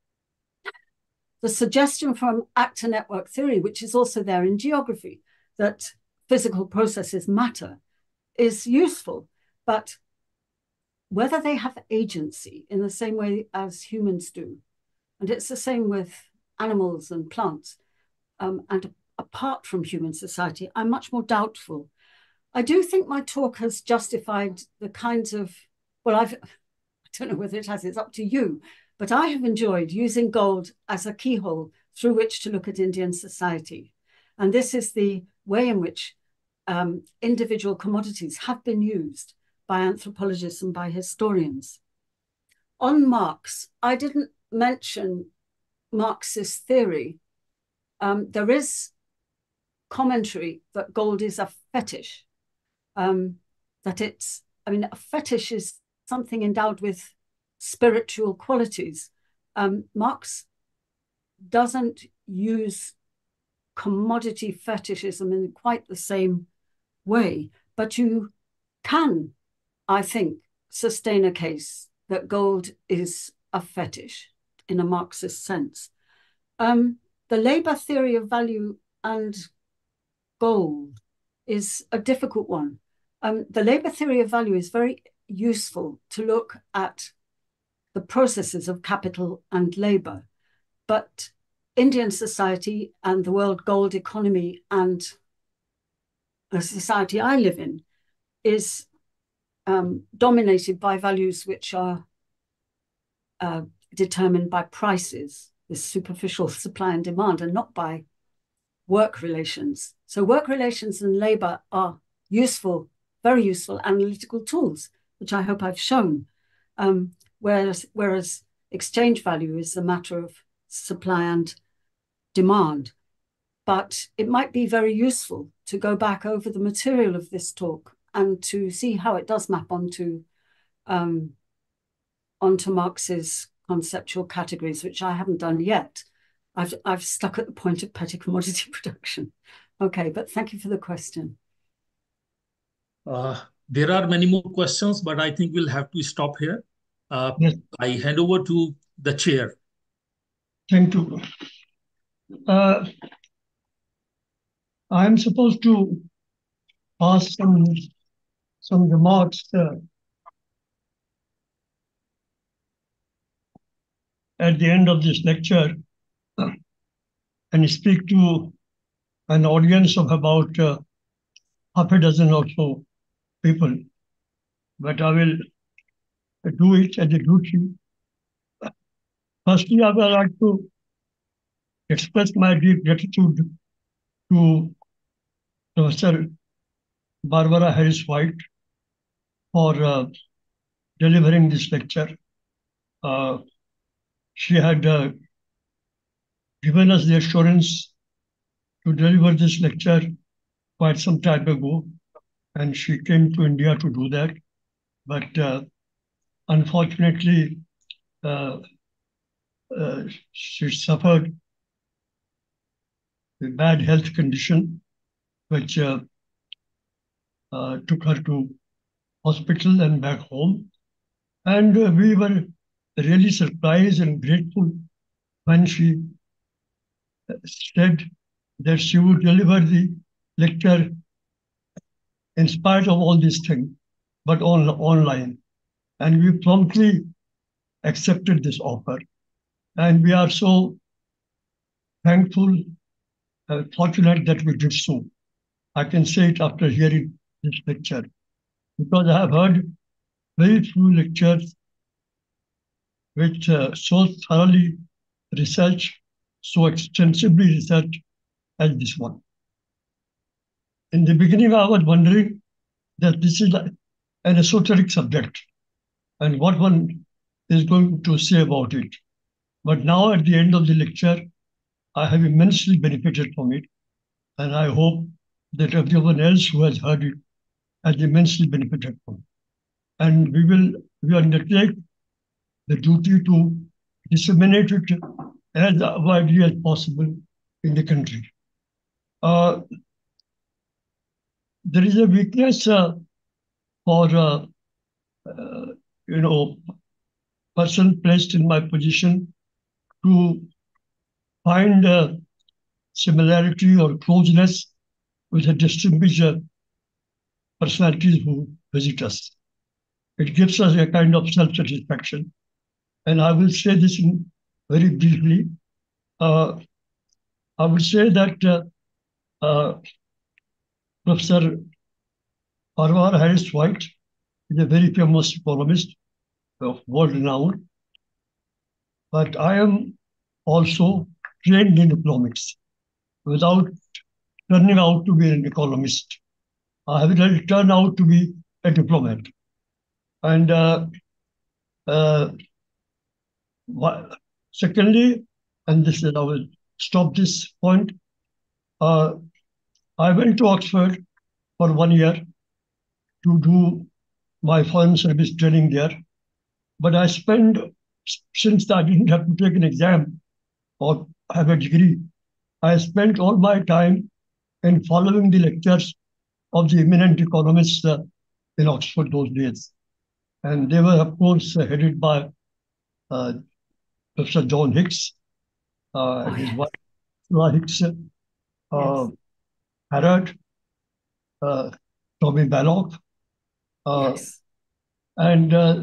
the suggestion from actor network theory, which is also there in geography, that physical processes matter, is useful. But whether they have agency in the same way as humans do, and it's the same with animals and plants, um, and apart from human society, I'm much more doubtful. I do think my talk has justified the kinds of, well, I've, I don't know whether it has, it's up to you, but I have enjoyed using gold as a keyhole through which to look at Indian society. And this is the way in which um, individual commodities have been used by anthropologists and by historians. On Marx, I didn't mention Marxist theory. Um, there is commentary that gold is a fetish, um, that it's, I mean, a fetish is something endowed with spiritual qualities. Um, Marx doesn't use commodity fetishism in quite the same way, but you can, I think, sustain a case that gold is a fetish in a Marxist sense. Um, the labor theory of value and gold is a difficult one. Um, the labor theory of value is very useful to look at the processes of capital and labor, but Indian society and the world gold economy and the society I live in is um, dominated by values which are uh, determined by prices, this superficial supply and demand, and not by work relations. So work relations and labor are useful, very useful analytical tools, which I hope I've shown. Um, whereas, whereas exchange value is a matter of supply and demand. But it might be very useful to go back over the material of this talk and to see how it does map onto, um, onto Marx's conceptual categories, which I haven't done yet. I've, I've stuck at the point of petty commodity production. Okay, but thank you for the question. Uh, there are many more questions, but I think we'll have to stop here. Uh, Yes. I hand over to the chair. Thank you. Uh, I'm supposed to pass some, some remarks uh, at the end of this lecture and speak to an audience of about uh, half a dozen or so people. But I will do it as a duty. Firstly, I would like to express my deep gratitude to Professor Barbara Harris-White for uh, delivering this lecture. Uh, she had uh, given us the assurance to deliver this lecture quite some time ago, and she came to India to do that. But uh, unfortunately, uh, uh, she suffered a bad health condition, which uh, uh, took her to hospital and back home. And uh, we were really surprised and grateful when she said that she would deliver the lecture in spite of all these things, but on, online. And we promptly accepted this offer. And we are so thankful, uh, fortunate that we did so. I can say it after hearing this lecture, because I have heard very few lectures which uh, so thoroughly researched, so extensively researched as this one. In the beginning, I was wondering that this is an esoteric subject and what one is going to say about it. But now at the end of the lecture, I have immensely benefited from it. And I hope that everyone else who has heard it has immensely benefited from it. And we will we undertake the duty to disseminate it as widely as possible in the country. Uh, there is a weakness uh, for, uh, uh, you know, person placed in my position to find uh, similarity or closeness with the distinguished uh, personalities who visit us. It gives us a kind of self-satisfaction. And I will say this in very briefly. Uh, I would say that uh, uh, Professor Barbara Harris-White is a very famous economist of world renown. But I am also trained in economics without turning out to be an economist. I have really turned out to be a diplomat. And uh, uh, secondly, and this is, I will stop this point, uh, I went to Oxford for one year to do my foreign service training there. But I spent, since I didn't have to take an exam or have a degree, I spent all my time in following the lectures of the eminent economists uh, in Oxford those days. And they were, of course, uh, headed by uh, Professor John Hicks, uh, Oh, his yes. wife, Ursula Hicks, uh, Yes. Harrod, uh, Tommy Ballock, uh, Yes. and, uh,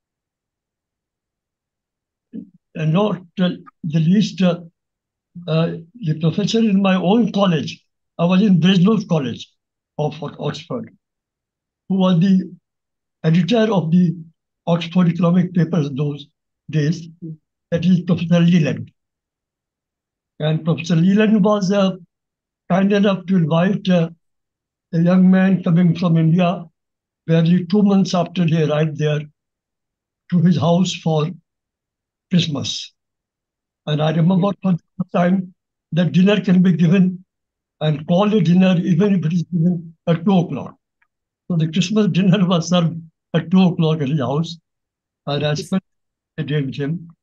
and not uh, the least, uh, uh, the professor in my own college. I was in Breslov College of Oxford, who was the editor of the Oxford economic papers those days, that is Professor Leland. And Professor Leland was uh, kind enough to invite uh, a young man coming from India, barely two months after he arrived there, to his house for Christmas. And I remember for the first time that dinner can be given and called a dinner even if it is given at two o'clock. So the Christmas dinner was served at two o'clock at his house. And I spent a day with him.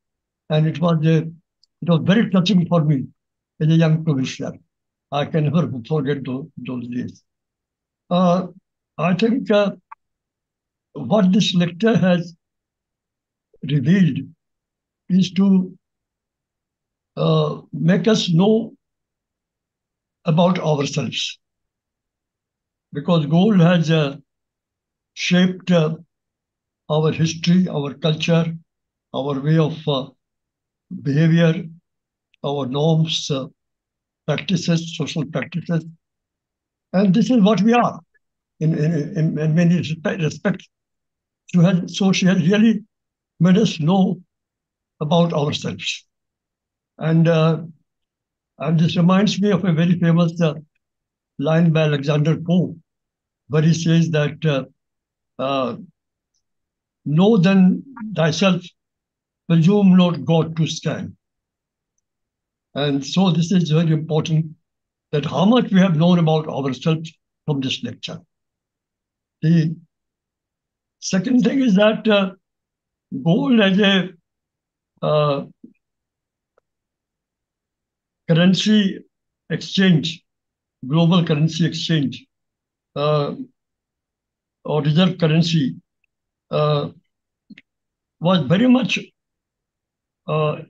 And it was a, it was very touching for me as a young professor. I can never forget those, those days. Uh, I think uh, what this lecture has revealed is to uh, make us know about ourselves. Because gold has uh, shaped uh, our history, our culture, our way of uh, behavior, our norms, uh, practices, social practices. And this is what we are in, in, in, in many respects. So, has, so she has really made us know about ourselves. And, uh, and this reminds me of a very famous uh, line by Alexander Pope, where he says that, uh, uh, know then thyself, presume not God to stand. And so this is very important, that how much we have known about ourselves from this lecture. The second thing is that uh, gold as a uh, currency exchange, global currency exchange, uh, or reserve currency, uh, was very much uh,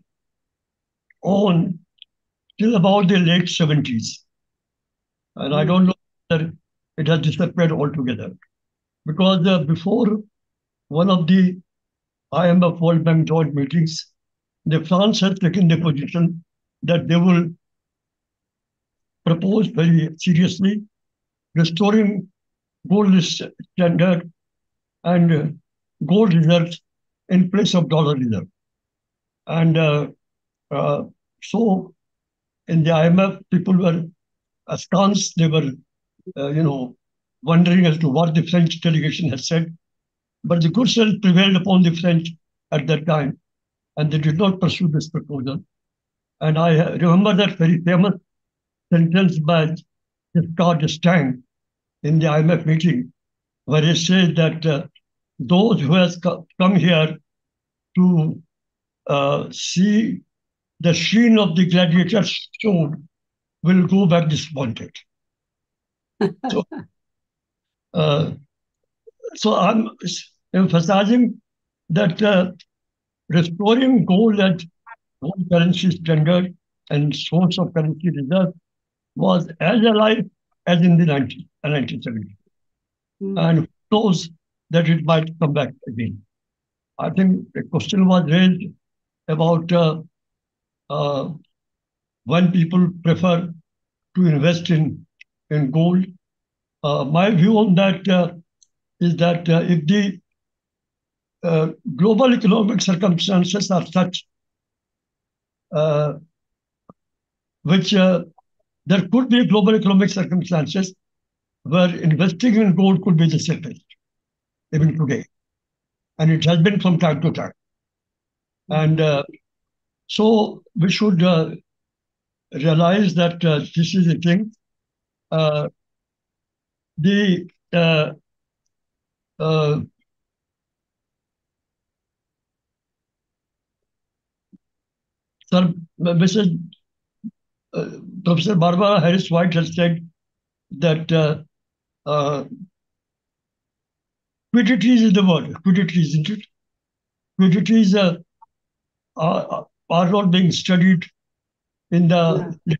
on till about the late seventies. And I don't know whether it has disappeared altogether. Because uh, before one of the I M F World Bank joint meetings, the France has taken the position that they will propose very seriously restoring gold standard and uh, gold reserves in place of dollar reserve. And uh, uh, so in the I M F, people were askance, they were, uh, you know, wondering as to what the French delegation had said. But the good sense prevailed upon the French at that time, and they did not pursue this proposal. And I remember that very famous sentence by Giscard d'Estaing in the I M F meeting, where he said that uh, those who has come here to uh, see the sheen of the gladiator's sword will go back disappointed. so, uh, so I'm emphasizing that uh, restoring gold at gold currency standard and source of currency reserve was as alive as in the nineteen seventies. Mm. And who knows that it might come back again. I think the question was raised about uh, uh, when people prefer to invest in, in gold. Uh, my view on that uh, is that uh, if the uh, global economic circumstances are such uh, which uh, there could be global economic circumstances where investing in gold could be the safest, even today. And it has been from time to time. And uh, so we should uh, realize that uh, this is a thing. Uh, the uh, uh, Sir, Missus Uh, Professor Barbara Harris White has said that uh, uh, quiddities is the word. Quiddities, isn't it? Quiddities uh, are, are not being studied in the. Yeah.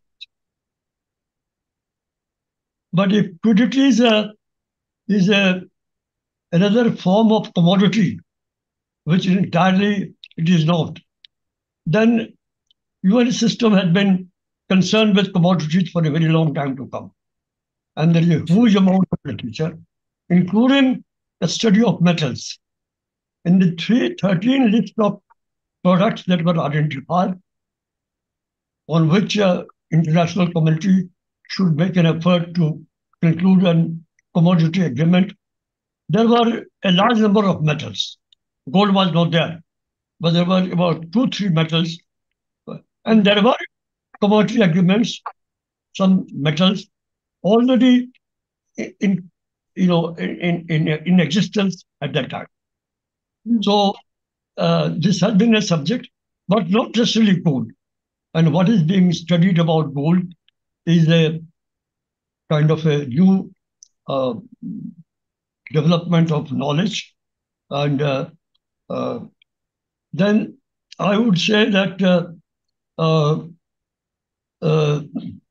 But if quiddities uh, is a, another form of commodity, which entirely it is not, then U N system has been concerned with commodities for a very long time to come. And there is a huge amount of literature, including the study of metals. In the three, thirteen list of products that were identified, on which uh, international community should make an effort to conclude a commodity agreement, there were a large number of metals. Gold was not there, but there were about two, three metals. And there were commodity agreements, some metals already in, you know, in, in, in existence at that time. Mm. So uh, this has been a subject, but not necessarily gold. And what is being studied about gold is a kind of a new uh, development of knowledge. And uh, uh, then I would say that uh, uh, uh,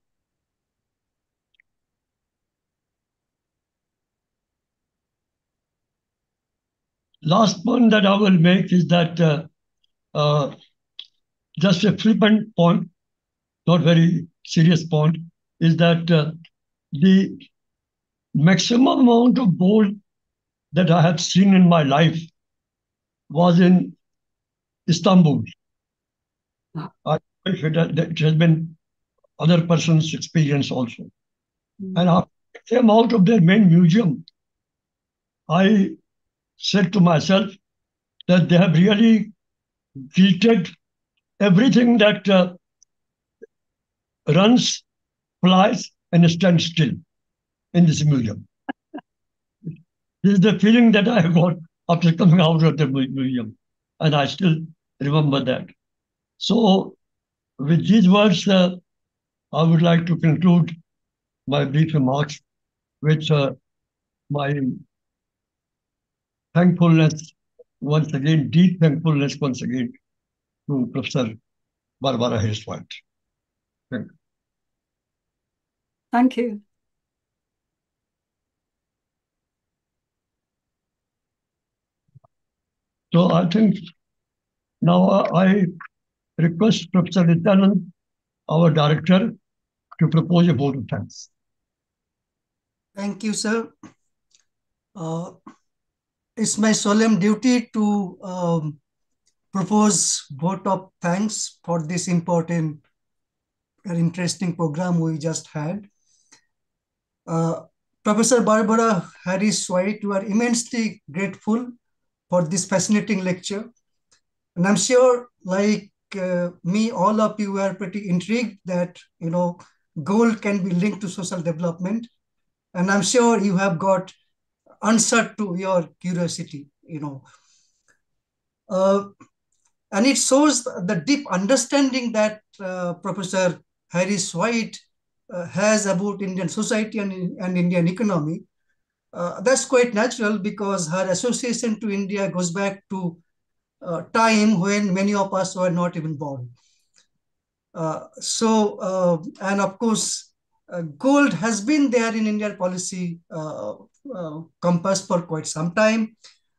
last point that I will make is that uh, uh, just a flippant point, not very serious point, is that uh, the maximum amount of gold that I have seen in my life was in Istanbul. I if it, it has been other person's experience also. Mm. And after I came out of their main museum, I said to myself that they have really filtered everything that uh, runs, flies, and stands still in this museum. This is the feeling that I got after coming out of the museum, and I still remember that. So, with these words, uh, I would like to conclude my brief remarks with uh, my thankfulness once again, deep thankfulness once again to Professor Barbara Harris-White. Thank you. Thank you. So I think now I request Professor Nityanand, our director, to propose a vote of thanks. Thank you, sir. Uh, it's my solemn duty to um, propose vote of thanks for this important and interesting program we just had. Uh, Professor Barbara Harris-White, we are immensely grateful for this fascinating lecture. And I'm sure, like uh, me, all of you are pretty intrigued that, you know, gold can be linked to social development. And I'm sure you have got answer to your curiosity, you know. Uh, and it shows the deep understanding that uh, Professor Harris-White uh, has about Indian society and, and Indian economy. Uh, that's quite natural because her association to India goes back to uh, time when many of us were not even born. Uh, so, uh, and of course, uh, gold has been there in Indian policy uh, uh, compass for quite some time.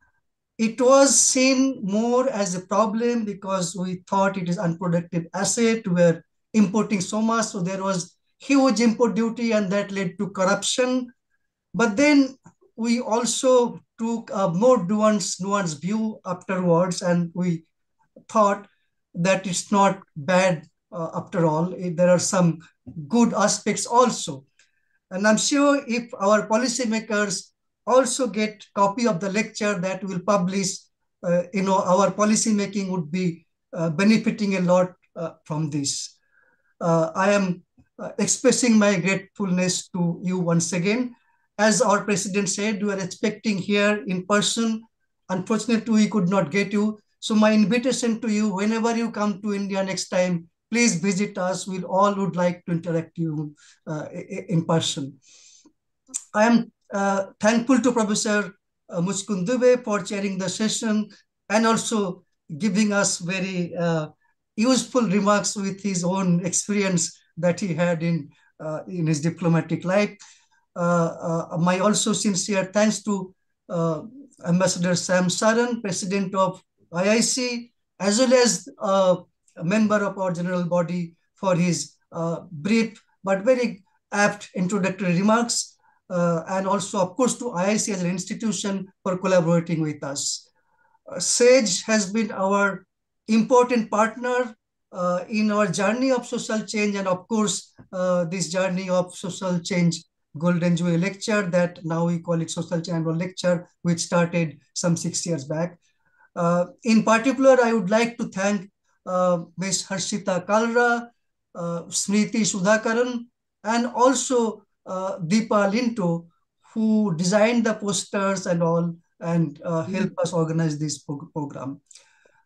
It was seen more as a problem because we thought it is unproductive asset. We were importing so much, so there was huge import duty and that led to corruption. But then we also took a more nuanced, nuanced view afterwards, and we thought that it's not bad uh, after all. There are some good aspects also. And I'm sure if our policymakers also get copy of the lecture that we'll publish, uh, you know, our policy making would be uh, benefiting a lot uh, from this. Uh, I am uh, expressing my gratefulness to you once again. As our president said, we are expecting here in person. Unfortunately, we could not get you. So my invitation to you, whenever you come to India next time, please visit us. We all would like to interact you uh, in person. I am uh, thankful to Professor uh, Muchkund Dubey for chairing the session and also giving us very uh, useful remarks with his own experience that he had in, uh, in his diplomatic life. Uh, uh, my also sincere thanks to uh, Ambassador Sam Saran, President of I I C, as well as uh, a member of our general body for his uh, brief but very apt introductory remarks. Uh, and also, of course, to I I C as an institution for collaborating with us. Uh, SAGE has been our important partner uh, in our journey of social change, and of course, uh, this journey of social change Golden Jubilee lecture that now we call it Social Change Annual Lecture, which started some six years back. Uh, in particular, I would like to thank uh, Miz Harshita Kalra, uh, Smriti Sudhakaran, and also uh, Deepa Linto, who designed the posters and all and uh, helped us organize this pro program.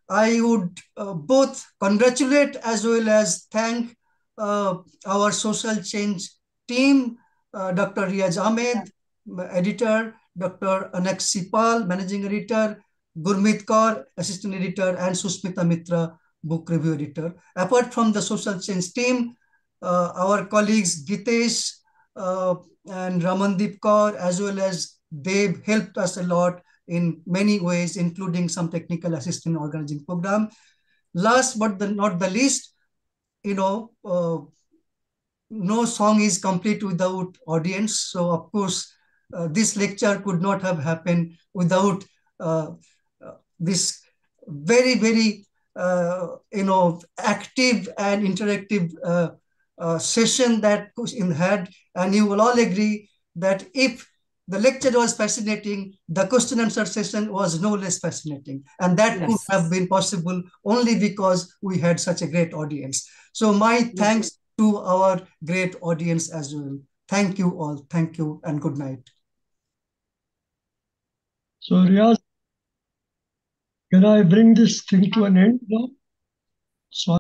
I would uh, both congratulate as well as thank uh, our social change team, uh, Doctor Riaz Ahmed, editor, Doctor Anak Sipal, managing editor, Gurmeet Kaur, assistant editor, and Susmita Mitra, book review editor. Apart from the social change team, uh, our colleagues Gitesh uh, and Ramandeep Kaur, as well as Deb, helped us a lot in many ways, including some technical assistance organizing program. Last but the, not the least, you know, uh, no song is complete without audience. So of course, uh, this lecture could not have happened without uh, uh, this very, very, uh, you know, active and interactive uh, uh, session that Kushin had. And you will all agree that if the lecture was fascinating, the question answer session was no less fascinating. And that yes. could have been possible only because we had such a great audience. So my thanks yes. to our great audience as well. Thank you all. Thank you and good night. So Riaz, can I bring this thing to an end now? So